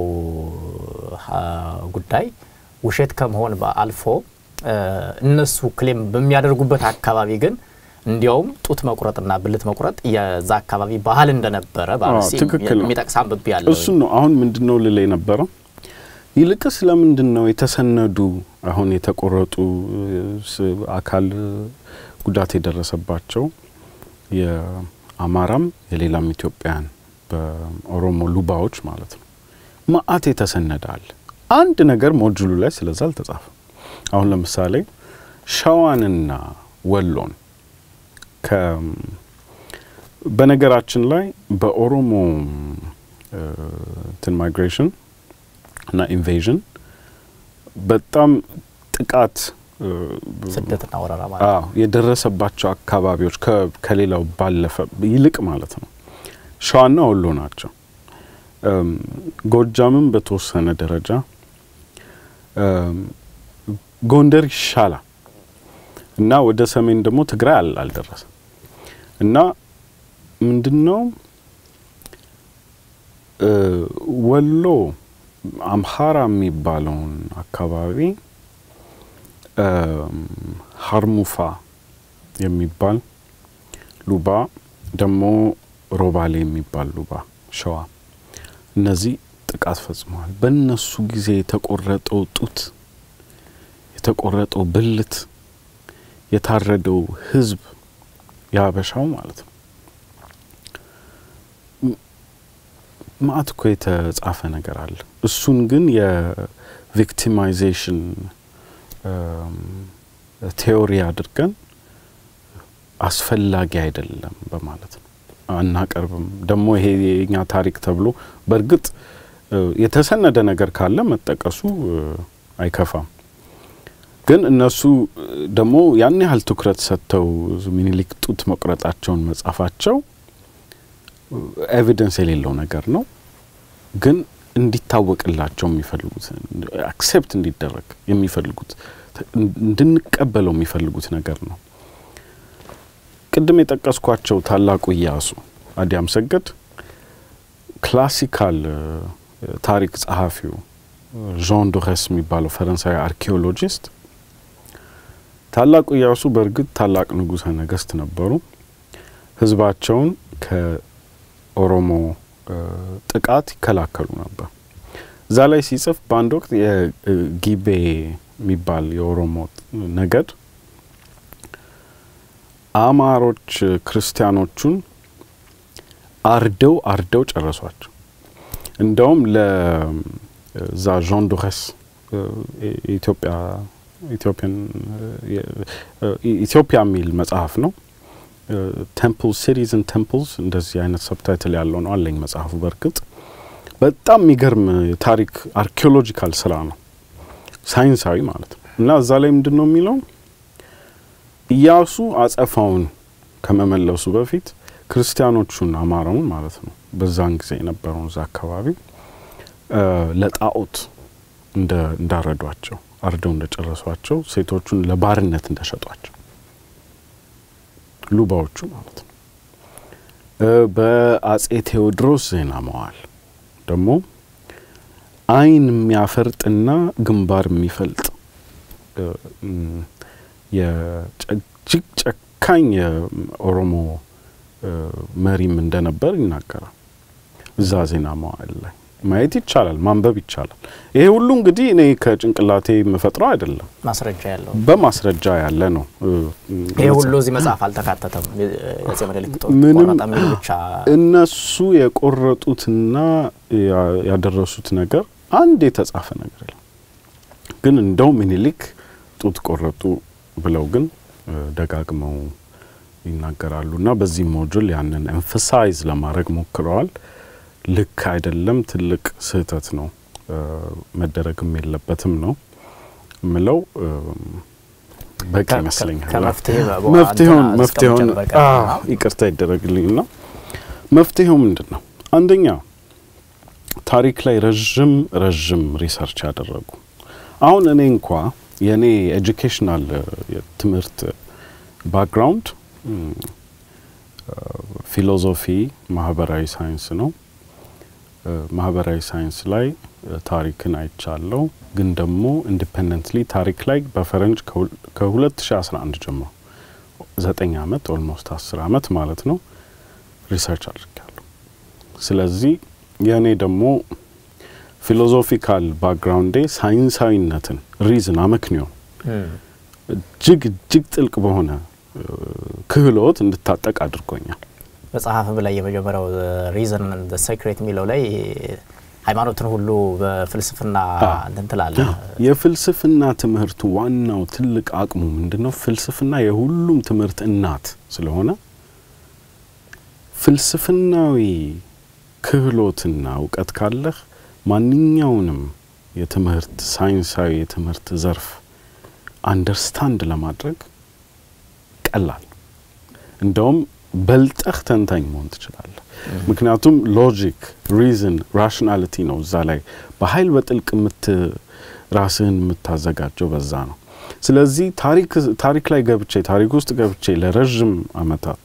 ጉዳይ ውሸት ከመሆን አልፎ እነሱ ክሌም በሚያደርጉበት አካባቢ ግን እንዲያውም ጡት መቁረጥና ብልት መቁረጥ የዛ አካባቢ ባህል እንደነበረ ባርሲ የሚጠቅሳም በብ ያለው እሱ ነው አሁን ምንድነው ለሌ ነበር ይልቅስ ለምንድነው የተሰነዱ አሁን የተቆረጡ አካል ጉዳት የደረሰባቸው የአማራም የሌላም ኢትዮጵያን በኦሮሞ ሉባዎች ማለት ነው ማአት የተሰነዳል አንድ ነገር ሞጁሉ ላይ ስለዛ አልተጻፈ አሁን ለምሳሌ ሸዋንና ወሎን በነገራችን ላይ በኦሮሞ ማይግሬሽን እና ኢንቬዥን በጣም ጥቃት ስደትና ወረራ ማለት የደረሰባቸው አካባቢዎች ከሌላው ባለፈ ይልቅ ማለት ነው ሸዋና ወሎ ናቸው ጎጃምም በተወሰነ ደረጃ ጎንደር ይሻላል እና ወደ ሰሜን ደግሞ ትግራይ አልደረሰም እና ምንድነው ወሎ አምሃራ የሚባለውን አካባቢ ሀርሙፋ የሚባል ሉባ ደግሞ ሮባሌ የሚባል ሉባ ሸዋ እነዚህ ጥቃት ፈጽመዋል በእነሱ ጊዜ የተቆረጠው ጡት የተቆረጠው ብልት የታረደው ህዝብ ያበሻው ማለት ነው ማት እኮ የተጻፈ ነገር አለ እሱን ግን የቪክቲማይዜሽን ቲዮሪ አድርገን አስፈላጊ አይደለም በማለት ነው አናቀርብም ደግሞ ይሄ የኛ ታሪክ ተብሎ በርግጥ የተሰነደ ነገር ካለ መጠቀሱ አይከፋም ግን እነሱ ደግሞ ያን ያህል ትኩረት ሰጥተው ምኒልክ ጡት መቁረጣቸውን መጻፋቸው ኤቪደንስ የሌለው ነገር ነው ግን እንዲታወቅላቸው የሚፈልጉት አክሴፕት እንዲደረግ የሚፈልጉት እንድንቀበለው የሚፈልጉት ነገር ነው ቅድም የጠቀስኳቸው ታላቁ ኢያሱ አዲያም ሰገድ ክላሲካል ታሪክ ጸሐፊው ዣን ዱረስ የሚባለው ፈረንሳዊ አርኪኦሎጂስት ታላቁ ኢያሱ በርግጥ ታላቅ ንጉሠ ነገሥት ነበሩ ህዝባቸውን ከኦሮሞ ጥቃት ይከላከሉ ነበር እዛ ላይ ሲጽፍ በአንድ ወቅት የጊቤ የሚባል የኦሮሞ ነገድ አማሮች ክርስቲያኖቹን አርደው ጨረሷቸው እንደውም ለዛ ዣን ዱረስ ኢትዮጵያ ሚል መጽሐፍ ነው ቴምፕል ሲቲስ ኤንድ ቴምፕልስ እንደዚህ አይነት ሰብታይትል ያለው ነው አለኝ መጽሐፉ በርግጥ በጣም የሚገርም ታሪክ አርኪኦሎጂካል ስራ ነው ሳይንሳዊ ማለት ነው እና እዛ ላይ ምንድነው የሚለው ኢያሱ አጸፋውን ከመመለሱ በፊት ክርስቲያኖቹን አማራውን ማለት ነው በዛን ጊዜ የነበረው እዛ አካባቢ ለጣዖት እንዳረዷቸው አርደው እንደጨረሷቸው ሴቶቹን ለባርነት እንደሸጧቸው ሉባዎቹ ማለት ነው በአጼ ቴዎድሮስ ዜና መዋዕል ደግሞ አይን የሚያፈርጥና ግንባር የሚፈልጥ የጭግ ጨካኝ ኦሮሞ መሪም እንደነበር ይናገራል እዛ ዜና መዋዕል ላይ ማየት ይቻላል ማንበብ ይቻላል ይሄ ሁሉ እንግዲህ እኔ ከጭንቅላቴ መፈጥረው አይደለም ማስረጃ ያለው በማስረጃ ያለ ነው ይሄ ሁሉ እዚህ መጽሐፍ አልተካተተም የዘመነ ቆራጣም ብቻ እነሱ የቆረጡትና ያደረሱት ነገር አንድ የተጻፈ ነገር የለም ግን እንደው ምኒልክ ጡት ቆረጡ ብለው ግን ደጋግመው ይናገራሉና በዚህ ሞጁል ያንን ኤምፋሳይዝ ለማድረግ ሞክረዋል ልክ አይደለም ትልቅ ስህተት ነው መደረግም የለበትም ነው ምለው በቃ መስለኛል መፍትሄውን ይቅርታ ይደረግልኝና መፍትሄው ምንድነው አንደኛ ታሪክ ላይ ረጅም ሪሰርች ያደረጉ አሁን እኔ እንኳን የኔ ኤጁኬሽናል የትምህርት ባክግራውንድ ፊሎሶፊ ማህበራዊ ሳይንስ ነው ማህበራዊ ሳይንስ ላይ ታሪክን አይቻለው ግን ደግሞ ኢንዲፔንደንትሊ ታሪክ ላይ በፈረንጅ ከ2011 ጀምሮ 9 አመት ኦልሞስት 10 አመት ማለት ነው ሪሰርች አድርጋለሁ ስለዚህ የኔ ደግሞ ፊሎሶፊካል ባክግራውንድ ሳይንሳዊነትን ሪዝን አመክንዮ ጅግ ጥልቅ በሆነ ክህሎት እንድታጠቅ አድርጎኛል መጽሐፍም ላይ የመጀመሪያው ሪዝን ኤንድ ዘ ሴክሬት ሚለው ላይ ሃይማኖትን ሁሉ በፍልስፍና እንተላለ የፍልስፍና ትምህርቱ ዋናው ትልቅ አቅሙ ምንድነው ፍልስፍና የሁሉም ትምህርት እናት ስለሆነ ፍልስፍናዊ ክህሎትና ዕውቀት ካለህ ማንኛውንም የትምህርት ሳይንሳዊ የትምህርት ዘርፍ አንደርስታንድ ለማድረግ ቀላል እንደውም በልጠህ ተንታኝ መሆን ትችላለህ ምክንያቱም ሎጂክ ሪዝን ራሽናሊቲ ነው እዛ ላይ በኃይል በጥልቅ ራስህን የምታዘጋጀው በዛ ነው ስለዚህ ታሪክ ላይ ገብቼ ታሪክ ውስጥ ገብቼ ለረጅም አመታት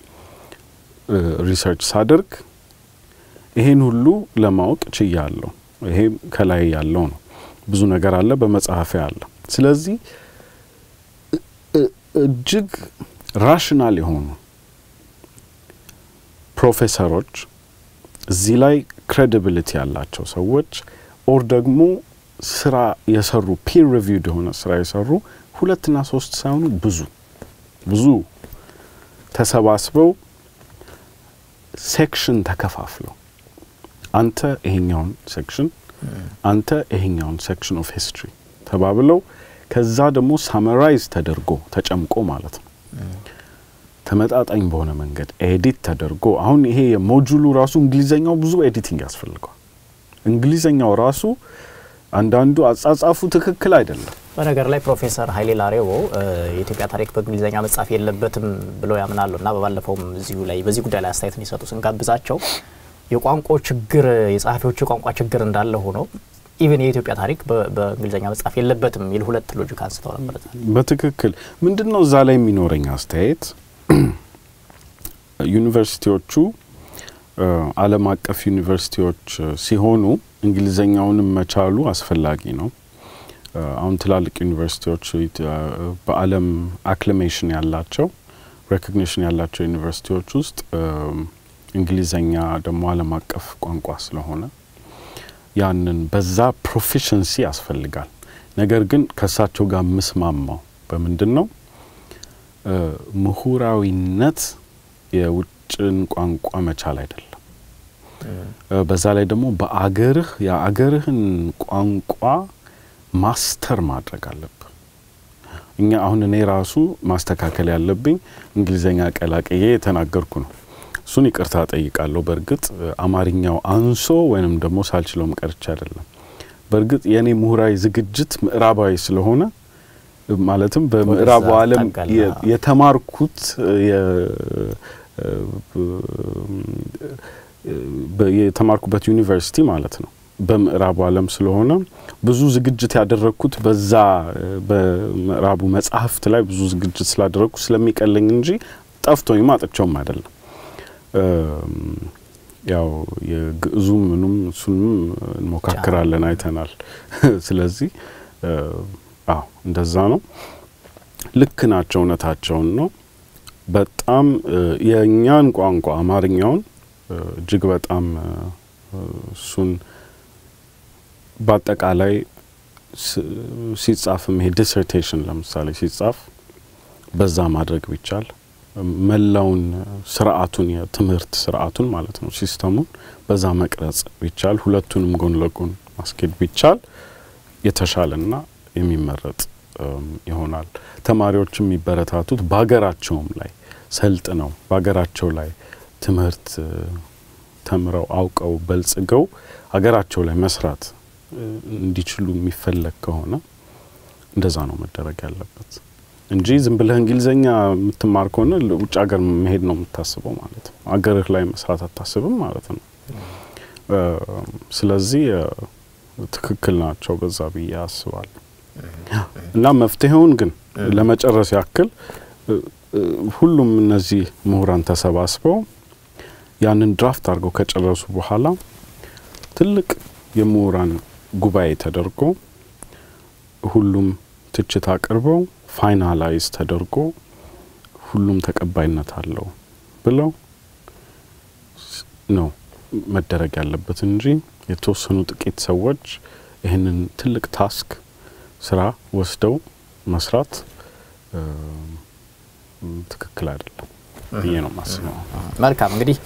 ሪሰርች ሳደርግ ይሄን ሁሉ ለማወቅ ችያለሁ ይሄ ከላይ ያለው ነው ብዙ ነገር አለ በመጽሐፌ አለ ስለዚህ እጅግ ራሽናል የሆኑ ፕሮፌሰሮች እዚህ ላይ ክሬዲቢሊቲ ያላቸው ሰዎች ኦር ደግሞ ስራ የሰሩ ፒር ሪቪውድ የሆነ ስራ የሰሩ 2 እና 3 ሳይሆኑ ብዙ ተሰባስበው ሴክሽን ተከፋፍለው አንተ ይሄኛውን ሴክሽን አንተ ይሄኛውን ሴክሽን ኦፍ ሂስትሪ ተባብለው ከዛ ደግሞ ሳመራይዝ ተደርጎ ተጨምቆ ማለት ነው ተመጣጣኝ በሆነ መንገድ ኤዲት ተደርጎ አሁን ይሄ የሞጁሉ ራሱ እንግሊዘኛው ብዙ ኤዲቲንግ ያስፈልጋል እንግሊዘኛው ራሱ አንዳንዱ አጻጻፉ ትክክል አይደለም በነገር ላይ ፕሮፌሰር ኃይሌ ላሬዎ የኢትዮጵያ ታሪክ በእንግሊዘኛ መጻፍ የለበትም ብሎ ያምናሉና በባለፈው እዚሁ ላይ በዚህ ጉዳይ ላይ አስተያየት እንዲሰጡ ስንጋብዛቸው የቋንቋ ችግር የጻፊዎች ቋንቋ ችግር እንዳለ ሆኖ ኢቭን የኢትዮጵያ ታሪክ በእንግሊዘኛ መጻፍ የለበትም የሚል ሁለት ሎጂክ አንስተው ነበር በትክክል ምንድነው እዛ ላይ የሚኖረኝ አስተያየት ዩኒቨርሲቲዎቹ ዓለም አቀፍ ዩኒቨርሲቲዎች ሲሆኑ እንግሊዘኛውን መቻሉ አስፈላጊ ነው አሁን ትላልቅ ዩኒቨርሲቲዎች በዓለም አክላሜሽን ያላቸው ሬኮግኒሽን ያላቸው ዩኒቨርሲቲዎች ውስጥ እንግሊዘኛ ደግሞ ዓለም አቀፍ ቋንቋ ስለሆነ ያንን በዛ ፕሮፊሸንሲ ያስፈልጋል ነገር ግን ከሳቸው ጋር መስማማው በመንድነው ምሁራዊነት የውጭን ቋንቋ መቻል አይደለም በዛ ላይ ደግሞ በአገርህ ያአገርህን ቋንቋ ማስተር ማድረግ አለብህ እኛ አሁን እኔ ራሱ ማስተካከል ያለብኝ እንግሊዘኛ ቀላቀዬ ተናገርኩ ነው እሱን ይቅርታ ጠይቃለሁ በርግጥ አማርኛው አንሶ ወይንም ደግሞ ሳልችሎም ቀርቻ አይደለም በርግጥ የኔ ምሁራዊ ዝግጅት ምዕራባዊ ስለሆነ ማለትም በምዕራቡ ዓለም የተማርኩት የተማርኩበት ዩኒቨርሲቲ ማለት ነው በምዕራቡ ዓለም ስለሆነ ብዙ ዝግጅት ያደረኩት በዛ በምዕራቡ መጽሐፍት ላይ ብዙ ዝግጅት ስላደረኩ ስለሚቀለኝ እንጂ ጠፍቶኝ ማጥቻውም አይደለም ያው የግዕዙ ምንም እሱንም እንሞካክራለን አይተናል ስለዚህ እንደዛ ነው ልክ ናቸው ነታቸው ነው በጣም የኛን ቋንቋ አማርኛውን እጅግ በጣም እሱን በአጠቃላይ ሲጻፍም ይሄ ዲሰርቴሽን ለምሳሌ ሲጻፍ በዛ ማድረግ ቢቻል መላውን ስርዓቱን የትምህርት ስርዓቱን ማለት ነው ሲስተሙን በዛ መቅረጽ ቢቻል ሁለቱንም ጎን ለጎን ማስኬድ ቢቻል የተሻለና የሚመረጥ ይሆናል ተማሪዎችም ይበረታቱት ባገራቸውም ላይ ሰልጥነው ባገራቸው ላይ ትምህርት ተምረው አውቀው በልጽገው አገራቸው ላይ መስራት እንዲችሉ የሚፈልግ ከሆነ እንደዛ ነው መደረግ ያለበት እንጂ ዝም ብለህ እንግሊዘኛ የምትማር ከሆነ ውጭ ሀገር መሄድ ነው የምታስበው ማለት ነው አገርህ ላይ መስራት አታስብም ማለት ነው ስለዚህ ትክክል ናቸው በዛ ብዬ አስባለሁ እና መፍትሄውን ግን ለመጨረስ ያክል ሁሉም እነዚህ ምሁራን ተሰባስበው ያንን ድራፍት አድርገው ከጨረሱ በኋላ ትልቅ የምሁራን ጉባኤ ተደርጎ ሁሉም ትችት አቅርበው ፋይናላይዝ ተደርጎ ሁሉም ተቀባይነት አለው ብለው ነው መደረግ ያለበት እንጂ የተወሰኑ ጥቂት ሰዎች ይሄንን ትልቅ ታስክ ስራ ወስደው መስራት ትክክል አይደለም ይሄ ነው ማስበው መልካም እንግዲህ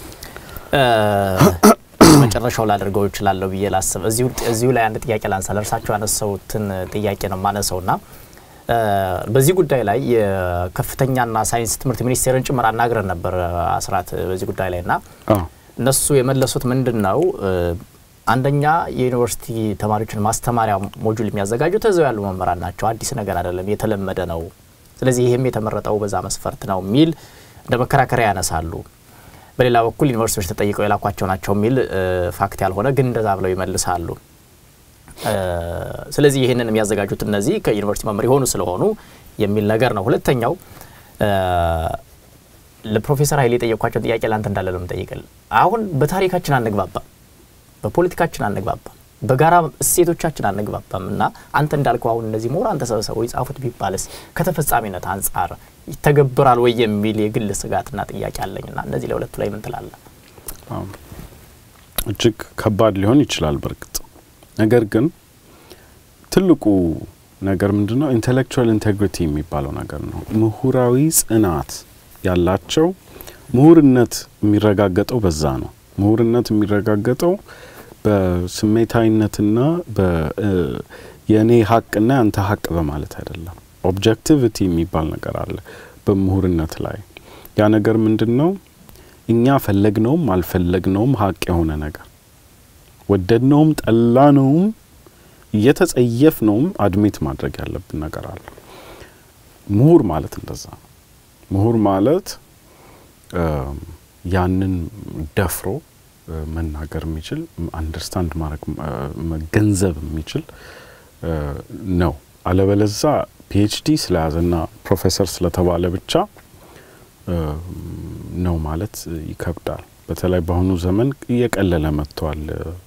መጨረሻው ላደርገው ይችላል ብዬ ላስብ እዚሁ ላይ አንድ ጥያቄ ላንሳ ለርሳቸው አነሳውትን ጥያቄ ነው ማነሳውና በዚህ ጉዳይ ላይ የከፍተኛና ሳይንስ ትምህርት ሚኒስቴርን ጭምር አናግረን ነበር አስራት በዚህ ጉዳይ ላይና እነሱ የመለሱት ምንድነው አንደኛ የዩኒቨርሲቲ ተማሪዎችን ማስተማሪያ ሞጁል የሚያዘጋጁት እዛው ያሉ መምህራን ናቸው አዲስ ነገር አይደለም የተለመደ ነው ስለዚህ ይሄም የተመረጠው በዛ መስፈርት ነው ሚል እንደ መከራከሪያ ያነሳሉ በሌላ በኩል ዩኒቨርሲቲዎች ተጠይቀው የላኳቸው ናቸው ሚል ፋክት ያልሆነ ግን እንደዛ ብለው ይመልሳሉ ስለዚህ ይሄንን የሚያዘጋጁት እነዚህ ከዩኒቨርሲቲ መምህር ሆኑ ስለሆኑ የሚል ነገር ነው ሁለተኛው ለፕሮፌሰር ኃይሌ ጠየቋቸው ጥያቄ ላንተ እንዳለለም ጠይቀል አሁን በታሪካችን አንግባባ በፖለቲካችን አንግባባ በጋራ እሴቶቻችን አንግባባምና አንተ እንዳልከው አሁን እነዚህ ሞራን ተሰብስበው ይጻፉት ቢባልስ ከተፈጻሚነት አንፃር ይተገብራል ወይ የሚል የግል ስጋትና ጥያቄ አለኝና እነዚህ ለሁለቱ ላይ ምን ትላለህ እጅግ ከባድ ሊሆን ይችላል በርግጥ ነገር ግን ትልቁ ነገር ምንድነው ኢንተሌክቹዋል ኢንቴግሪቲ የሚባለው ነገር ነው ምሁራዊ ጽናት ያላቸው ምሁርነት የሚረጋገጠው በዛ ነው ምሁርነት የሚረጋገጠው በስሜታዊነትና የኔ ሐቅና አንተ ሐቅ በማለት አይደለም ኦብጀክቲቪቲ የሚባል ነገር አለ በምሁርነት ላይ ያ ነገር ምንድነው እኛ ፈለግነውም አልፈለግነውም ሐቅ የሆነ ነገር ወደድነውም ጠላነውም የተጸየፍነውም አድሚት ማድረግ ያለብን ነገር አለ ምሁር ማለት እንደዛ ምሁር ማለት ያንን ደፍሮ መናገር የሚችል አንደርስታንድ ማድረግ መገንዘብ የሚችል ነው አለበለዛ ፒኤችዲ ስለያዘና ፕሮፌሰር ስለተባለ ብቻ ነው ማለት ይከብዳል በተለይ በአሁኑ ዘመን እየቀለለ መጥቷል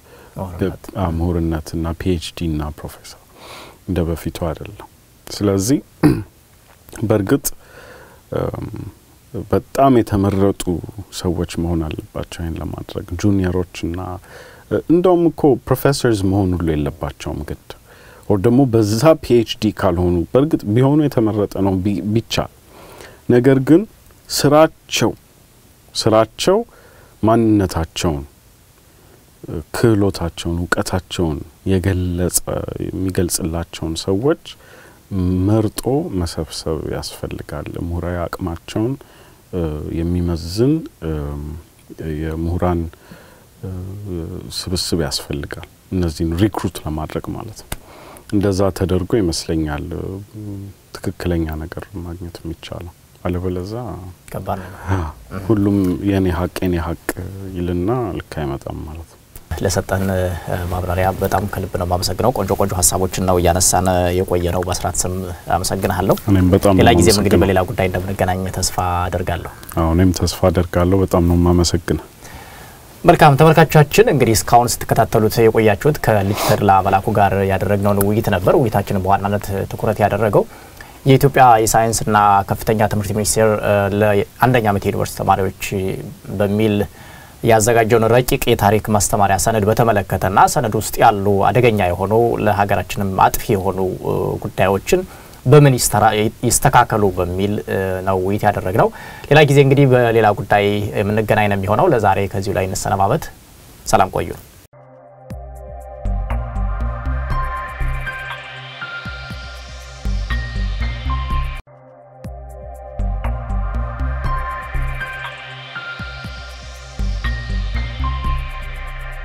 ምሁርነትና ፒኤችዲ እና ፕሮፌሰር እንደበፊቱ አይደለም ስለዚህ በርግጥ በጣም የተመረጡ ሰዎች መሆን አለባቸው ይሄን ለማድረግ ጁኒየሮችና እንደውም እኮ ፕሮፌሰርስ መሆን ሁሉ የለባቸውም ግድ or ደግሞ በዛ ፒኤችዲ ካልሆኑ በርግጥ ቢሆኑ የተመረጠ ነው ቢቻል ነገር ግን ስራቸው ማንነታቸውን ክህሎታቸውን ዕውቀታቸውን የሚገልጽላቸውን ሰዎች መርጦ መሰብሰብ ያስፈልጋል ምሁራዊ አቅማቸውን የሚመዝን የምሁራን ስብስብ ያስፈልጋል እነዚህን ሪክሩት ለማድረግ ማለት ነው እንደዛ ተደርጎ ይመስለኛል ትክክለኛ ነገር ማግኘት የሚቻለው አለበለዛ ከባድ ነው ሁሉም የኔ ሐቅ ይልና ልክ አይመጣም ማለት ነው ለሰጠን ማብራሪያ በጣም ከልብ ነው ማመሰግነው ቆንጆ ሐሳቦችን ነው ያነሳን የቆየነው በአስራት ስም አመሰግናለሁ እኔም በጣም ሌላ ጊዜ እንግዲህ በሌላ ጉዳይ እንደምንገናኝ ተስፋ አደርጋለሁ እኔም ተስፋ አደርጋለሁ በጣም ነው ማመሰግነው መልካም ተመልካቾቻችን እንግዲህ እስካሁን ስትከታተሉት የቆያችሁት ከልጅ ተድላ መላኩ ጋር ያደረግነው ውይይት ነበር ውይይታችን በዋናነት ትኩረት ያደረገው የኢትዮጵያ የሳይንስና ከፍተኛ ትምህርት ሚኒስቴር ለአንደኛ ዓመት ዩኒቨርሲቲ ተማሪዎች በሚል ያዘጋጀውን ረቂቅ የታሪክ ማስተማሪያ ሰነድ በተመለከተና ሰነድ ውስጥ ያሉ አደገኛ የሆኑ ለሀገራችንም አጥፊ የሆኑ ጉዳዮችን በምን ይስተካከሉ በሚል ነው ውይይት ያደረግነው ሌላ ጊዜ እንግዲህ በሌላ ጉዳይ የምንገናኝ ነው የሚሆነው ለዛሬ ከዚሁ ላይ እንሰነባበት ሰላም ቆዩ